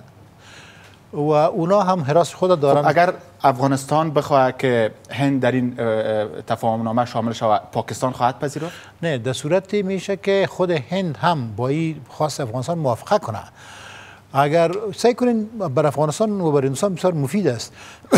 و اونا هم حراس خود دارن. خب اگر افغانستان بخواد که هند در این تفاهم نامه شامل شود، پاکستان خواهد پذیرفت؟ نه، در صورتی میشه که خود هند هم با این خواست افغانستان موافقه کنه. اگر سعی کنین بر افغانستان و بر هندوستان بسیار مفید است.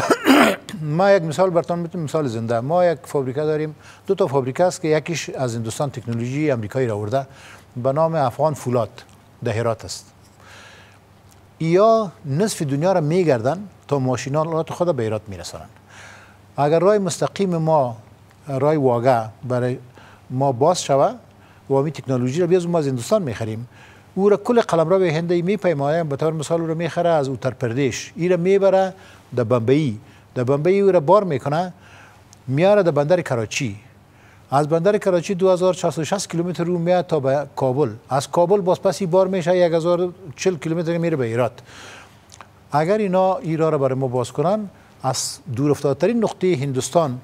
ما یک مثال براتون میتونم، مثال زنده. ما یک فابریکه داریم، دو تا فابریکه است که یکیش از هندوستان تکنولوژی امریکایی را آورده به نام افغان فولاد در هرات است. یا نصف دنیا را میگردن تا ماشینالات خود به ایران میرسانن. اگر راه مستقیم ما راه واقع برای ما باز شود و می تکنولوژی را بیازم ما از هندوستان میخریم، او را کل قلمرو هندی میپیمایم، به طور مثال او را میخره از اتر پردیش، این را میبره در بمبئی، در بمبئی او را بار میکنه میاره در بندر کراچی، از بندر کراچی دو هزار و چهارصد و شصت کیلومتر رو میاد تا به کابل، از کابل باز پسی بار میشه یک هزار و چهل کیلومتر میره به ایران. اگر اینا ایران را برای ما باز کنن، از دور افتادترین نقطه هندوستان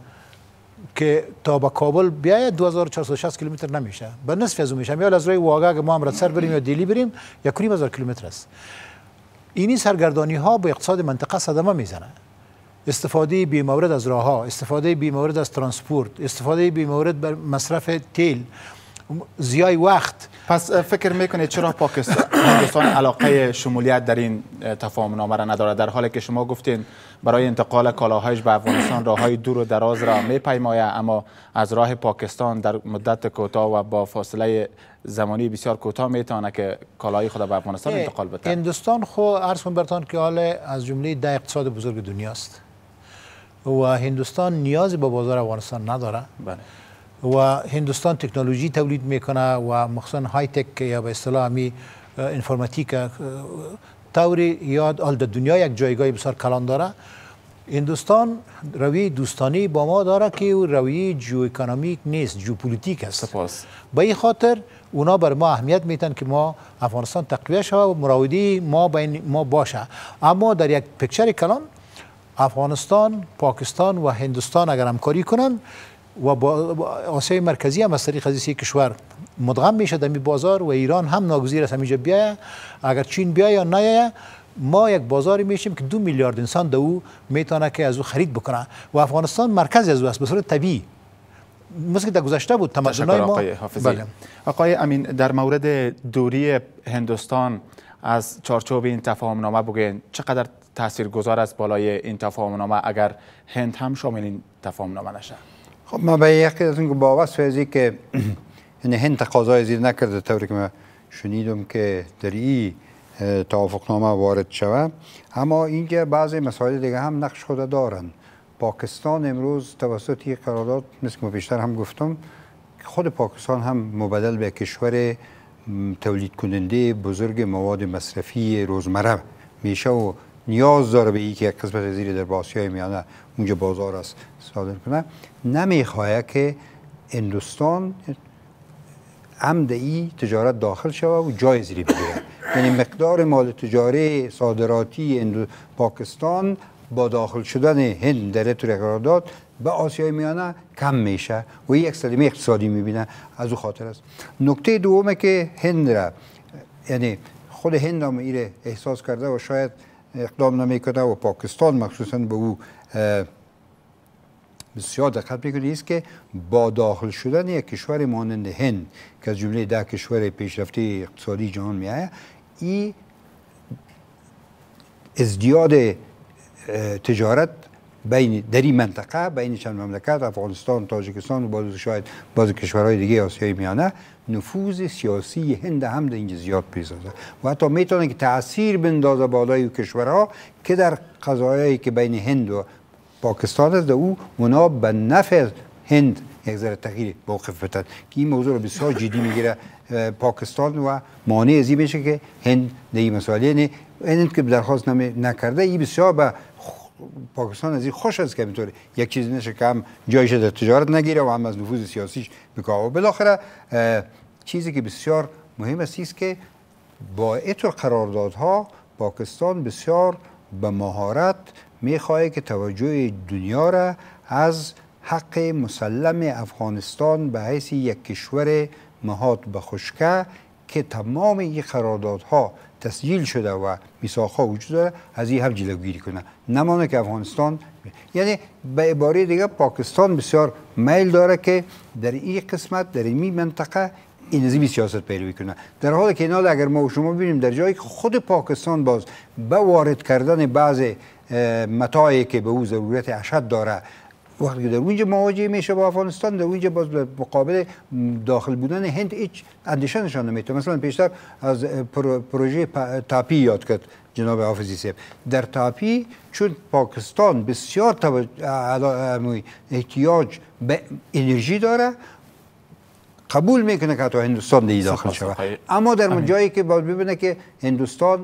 که تا به کابل بیاید دو هزار و چهارصد و شصت کیلومتر نمیشه، به نصف از اون میشه. یا از راه واقع که ما امرتسر بریم یا دیلی بریم یک و نیم هزار کیلومتر است. اینی سرگردانی ها به اقتصاد منطقه صدمه میزنه. استفاده بی مورد از راه ها، استفاده بی مورد از ترانسپورت، استفاده بی مورد بر مصرف تیل، ضیاع وقت. پس فکر میکنید چرا پاکستان هندوستان علاقه شمولیت در این تفاهم نامه را ندارد، در حالی که شما گفتین برای انتقال کالاهایش به افغانستان راههای دور و دراز را میپیماید، اما از راه پاکستان در مدت کوتاه و با فاصله زمانی بسیار کوتاه میتونه که کالاهای خود به افغانستان انتقال بده؟ هندوستان خو عرض کنم براتون که حال از جمله ده اقتصاد بزرگ دنیاست و هندوستان نیازی به بازار افغانستان نداره. بله. و هندوستان تکنولوژی تولید میکنه و مخصوصا های تک یا به اصطلاح می انفرماتیک طوری یاد آل در دنیا یک جایگاه بسیار کلان داره. هندوستان روی دوستانی با ما داره که روی جو اکونومیک نیست، جو پولیتیک است. سپاس. به این خاطر اونا بر ما اهمیت میتن که ما افغانستان تقویه شود و مراودی ما بین ما باشه. اما در یک پکچر کلان افغانستان، پاکستان و هندوستان اگر همکاری کنن و با آسیای مرکزی هم از طریق از این کشور مدغم میشه در بازار و ایران هم ناگزیر است همینجا بیاید، اگر چین بیاید یا نیاید ما یک بازاری میشیم که دو میلیارد انسان در او میتونه که از او خرید بکنه و افغانستان مرکز از او است به صورت طبیعی، مثل که در گذشته بود تمدن‌های ما. آقای حافظی. بله. آقای امین، در مورد دوری هندوستان از چارچوب این تفاهم نامه بگین چقدر تاثیرگذار است بالای این تفاهم نامه اگر هند هم شامل این تفاهم نامه نشه؟ خب ما به یکی از اینکه با واسه ازی که یعنی هند تقاضای زیر نکرده طوری که ما شنیدم که در این توافقنامه وارد شود، اما اینجا بعضی مسائل دیگه هم نقش خود دارن. پاکستان امروز توسط این قرارداد مثل که بیشتر هم گفتم خود پاکستان هم مبدل به کشور تولید کننده بزرگ مواد مصرفی روزمره میشه و نیاز داره به این که یک قسمت زیر در آسیای میانه اونجا بازار است صادر کنه. نمیخواه که هندوستان عمد ای تجارت داخل شود و جای زیری بگیره. یعنی مقدار مال تجاری صادراتی پاکستان با داخل شدن هند در طور قرارداد به آسیای میانه کم میشه و یک صدمه اقتصادی میبینه. از او خاطر است. نکته دومه که هند را یعنی خود هند هم ایره احساس کرده و شاید اقدام نمیکنه و پاکستان مخصوصا به او بسیار دقت میکنه است که با داخل شدن یک کشور مانند هند که از جمله ده کشور پیشرفته اقتصادی جهان میآید، این ازدیاد تجارت بین در این منطقه بین چند مملکت افغانستان، تاجیکستان و باز شاید باز کشورهای دیگه آسیای میانه نفوذ سیاسی هند هم در اینجا زیاد پیسازه و حتی میتونه که تاثیر بندازه بالای کشورها که در قضایایی که بین هند و پاکستان است، او اونا به نفع هند یک ذره تغییر موقف بدن که این موضوع رو بسیار جدی میگیره پاکستان و مانع ازی میشه که هند در این مسائل یعنی هند که درخواست نکرده این بسیار به پاکستان از این خوش است که اینطوری یک چیز نشه که هم جایش در تجارت نگیره و هم از نفوذ سیاسیش بکاوه. و بالاخره چیزی که بسیار مهم است که با اتو قراردادها پاکستان بسیار به مهارت میخواه که توجه دنیا را از حق مسلم افغانستان به حیث یک کشور نهاد به خشکه که تمام این قراردادها تسجیل شده و میثاقها وجود داره از این هم جلوگیری کنه، نمانه که افغانستان یعنی به عباره دیگه پاکستان بسیار میل داره که در این قسمت در این منطقه این نظامی سیاست پیروی کنه، در حالی که اینا اگر ما و شما ببینیم در جایی که خود پاکستان باز به وارد کردن بعض متاعی که به او ضرورت اشد داره وقتی در اونجا مواجه میشه با افغانستان، در اونجا باز به مقابل داخل بودن هند هیچ اندیشه نشان نمیده. مثلا پیشتر از پروژه تاپی یاد کرد جناب حافظی صاحب. در تاپی چون پاکستان بسیار احتیاج به انرژی داره، قبول میکنه که حتی هندوستان دیگه داخل شود. اما در جایی که باید ببینه که هندوستان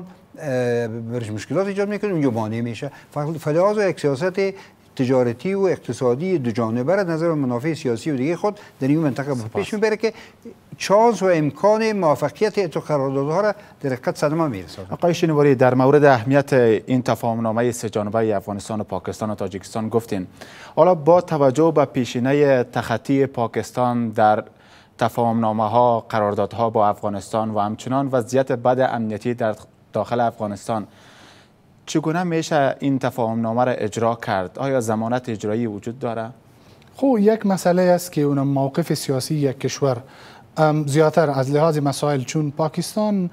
برش مشکلات ایجاد میکنه، اونجا مانع میشه. فلحاظ یک سیاست تجارتی و اقتصادی دو جانبه را نظر منافع سیاسی و دیگه خود در این منطقه پیش میبره که چانس و امکان موفقیت تو قراردادها را در حقیقت صدمه میرساند. آقای شینواری، در مورد اهمیت این تفاهمنامه سه جانبه افغانستان و پاکستان و تاجیکستان گفتین. حالا با توجه به پیشینه تخطی پاکستان در تفاهمنامه ها، قراردادها با افغانستان و همچنان وضعیت بد امنیتی در داخل افغانستان، چگونه میشه این تفاهمنامه را اجرا کرد؟ آیا ضمانت اجرایی وجود داره؟ خب یک مسئله است که اون موقف سیاسی یک کشور زیادتر از لحاظ مسائل، چون پاکستان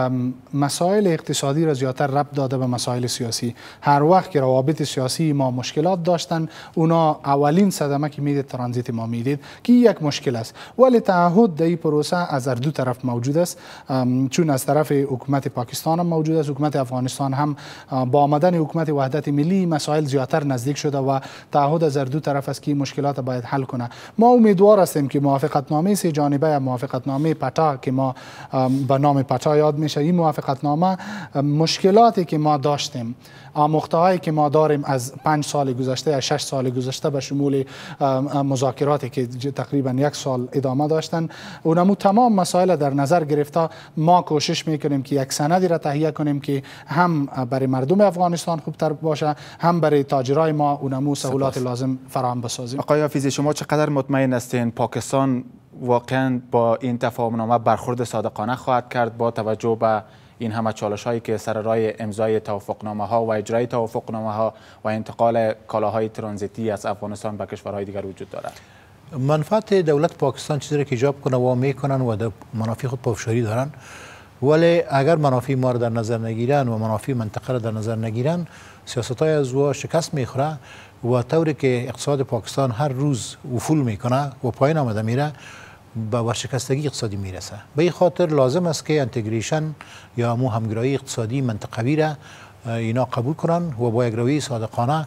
مسائل اقتصادی را زیادتر ربط داده به مسائل سیاسی. هر وقت که روابط سیاسی ما مشکلات داشتن، اونا اولین صدمه که میدید ترانزیت ما میدید که یک مشکل است. ولی تعهد در این پروسه از هر دو طرف موجود است، چون از طرف حکومت پاکستان هم موجود است، حکومت افغانستان هم با آمدن حکومت وحدت ملی مسائل زیادتر نزدیک شده و تعهد از هر دو طرف است که مشکلات باید حل کنه. ما امیدوار هستیم که موافقتنامه سه جانبه، موافقتنامه پتا که ما به نام پتا یاد میشه، این موافقتنامه مشکلاتی که ما داشتیم، آموخته‌هایی که ما داریم از پنج سال گذشته یا شش سال گذشته به شمول مذاکراتی که تقریبا یک سال ادامه داشتن، اونمو تمام مسائل در نظر گرفته ما کوشش میکنیم که یک سندی را تهیه کنیم که هم برای مردم افغانستان خوبتر باشه، هم برای تاجرای ما اونمو سهولات لازم فراهم بسازیم. آقای حافظی، شما چقدر مطمئن هستین پاکستان واقعا با این تفاهمنامه برخورد صادقانه خواهد کرد با توجه به این همه چالش هایی که سر راه امضای توافقنامه ها و اجرای توافقنامه ها و انتقال کالاهای ترانزیتی از افغانستان به کشورهای دیگر وجود دارد؟ منفعت دولت پاکستان چیزی را که ایجاب کنه و میکنن و در منافع خود پافشاری دارن، ولی اگر منافع ما را در نظر نگیرن و منافع منطقه را در نظر نگیرن، سیاست های از او شکست میخوره و طوری که اقتصاد پاکستان هر روز افول میکنه و پایین آمده میره، به ورشکستگی اقتصادی میرسه. به این خاطر لازم است که انتگریشن یا مو همگرایی اقتصادی منطقوی را اینا قبول کنن و با یک رویه صادقانه.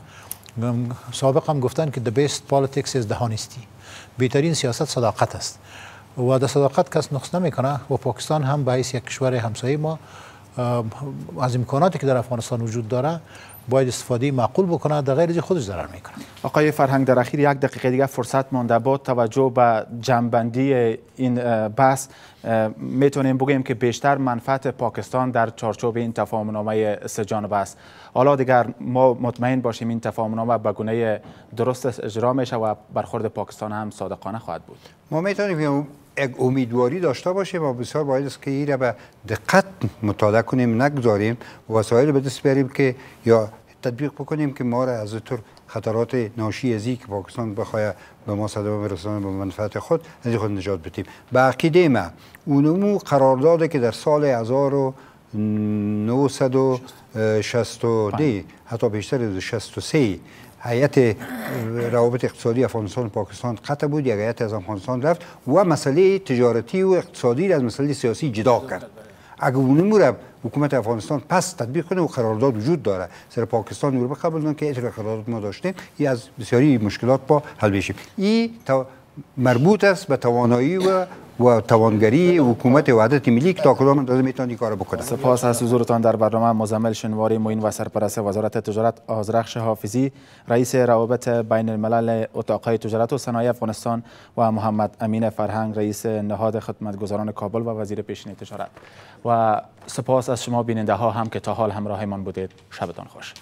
سابق هم گفتن که the best politics is the honesty. بهترین سیاست صداقت است و در صداقت کس نقص نمیکنه و پاکستان هم به حیث یک کشور همسایه ما از امکاناتی که در افغانستان وجود داره باید استفاده معقول بکنه، در غیر از خودش ضرر میکنه. آقای فرهنگ، در اخیر یک دقیقه دیگه فرصت مونده. با توجه به جنبندی این بحث میتونیم بگوییم که بیشتر منفعت پاکستان در چارچوب این تفاهمنامه سه جانبه است. حالا دیگر ما مطمئن باشیم این تفاهمنامه به گونه درست اجرا میشه و برخورد پاکستان هم صادقانه خواهد بود. ما میتونیم یک امیدواری داشته باشیم و بسیار باید است که این را به دقت مطالعه کنیم، نگذاریم وسایل به دست بیاریم که یا تطبیق بکنیم که ما را از طور خطرات ناشی از این که پاکستان بخواد به ما صدمه برسانه به منفعت خود از خود نجات بدیم. به عقیده ما اونمو قراردادی که در سال هزار و نهصد و شصت و دو حتی بیشتر از شصت و سه هیئت روابط اقتصادی افغانستان و پاکستان قطع بود، یک هیئت از افغانستان رفت و مسئله تجارتی و اقتصادی از مسئله سیاسی جدا کرد. اگر اونمو را حکومت افغانستان پس تطبیق کنه و قرارداد وجود داره سر پاکستان رو بقبولن که اطلاع قرارداد ما داشتیم، این از بسیاری مشکلات با حل بشیم. این مربوط است به توانایی و و توانگری حکومت وحدت ملی که تا کدام اندازه میتونه کار بکنه. سپاس از حضورتان در برنامه. مزمل شینواری، معین و سرپرست وزارت تجارت آذرخش حافظی، رئیس روابط بین الملل اتاقهای تجارت و صنایع افغانستان و محمد امین فرهنگ، رئیس نهاد خدمتگزاران کابل و وزیر پیشین تجارت. و سپاس از شما بیننده ها هم که تا حال همراهمان بودید. شبتان خوش.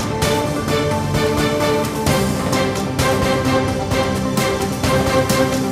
Thank you.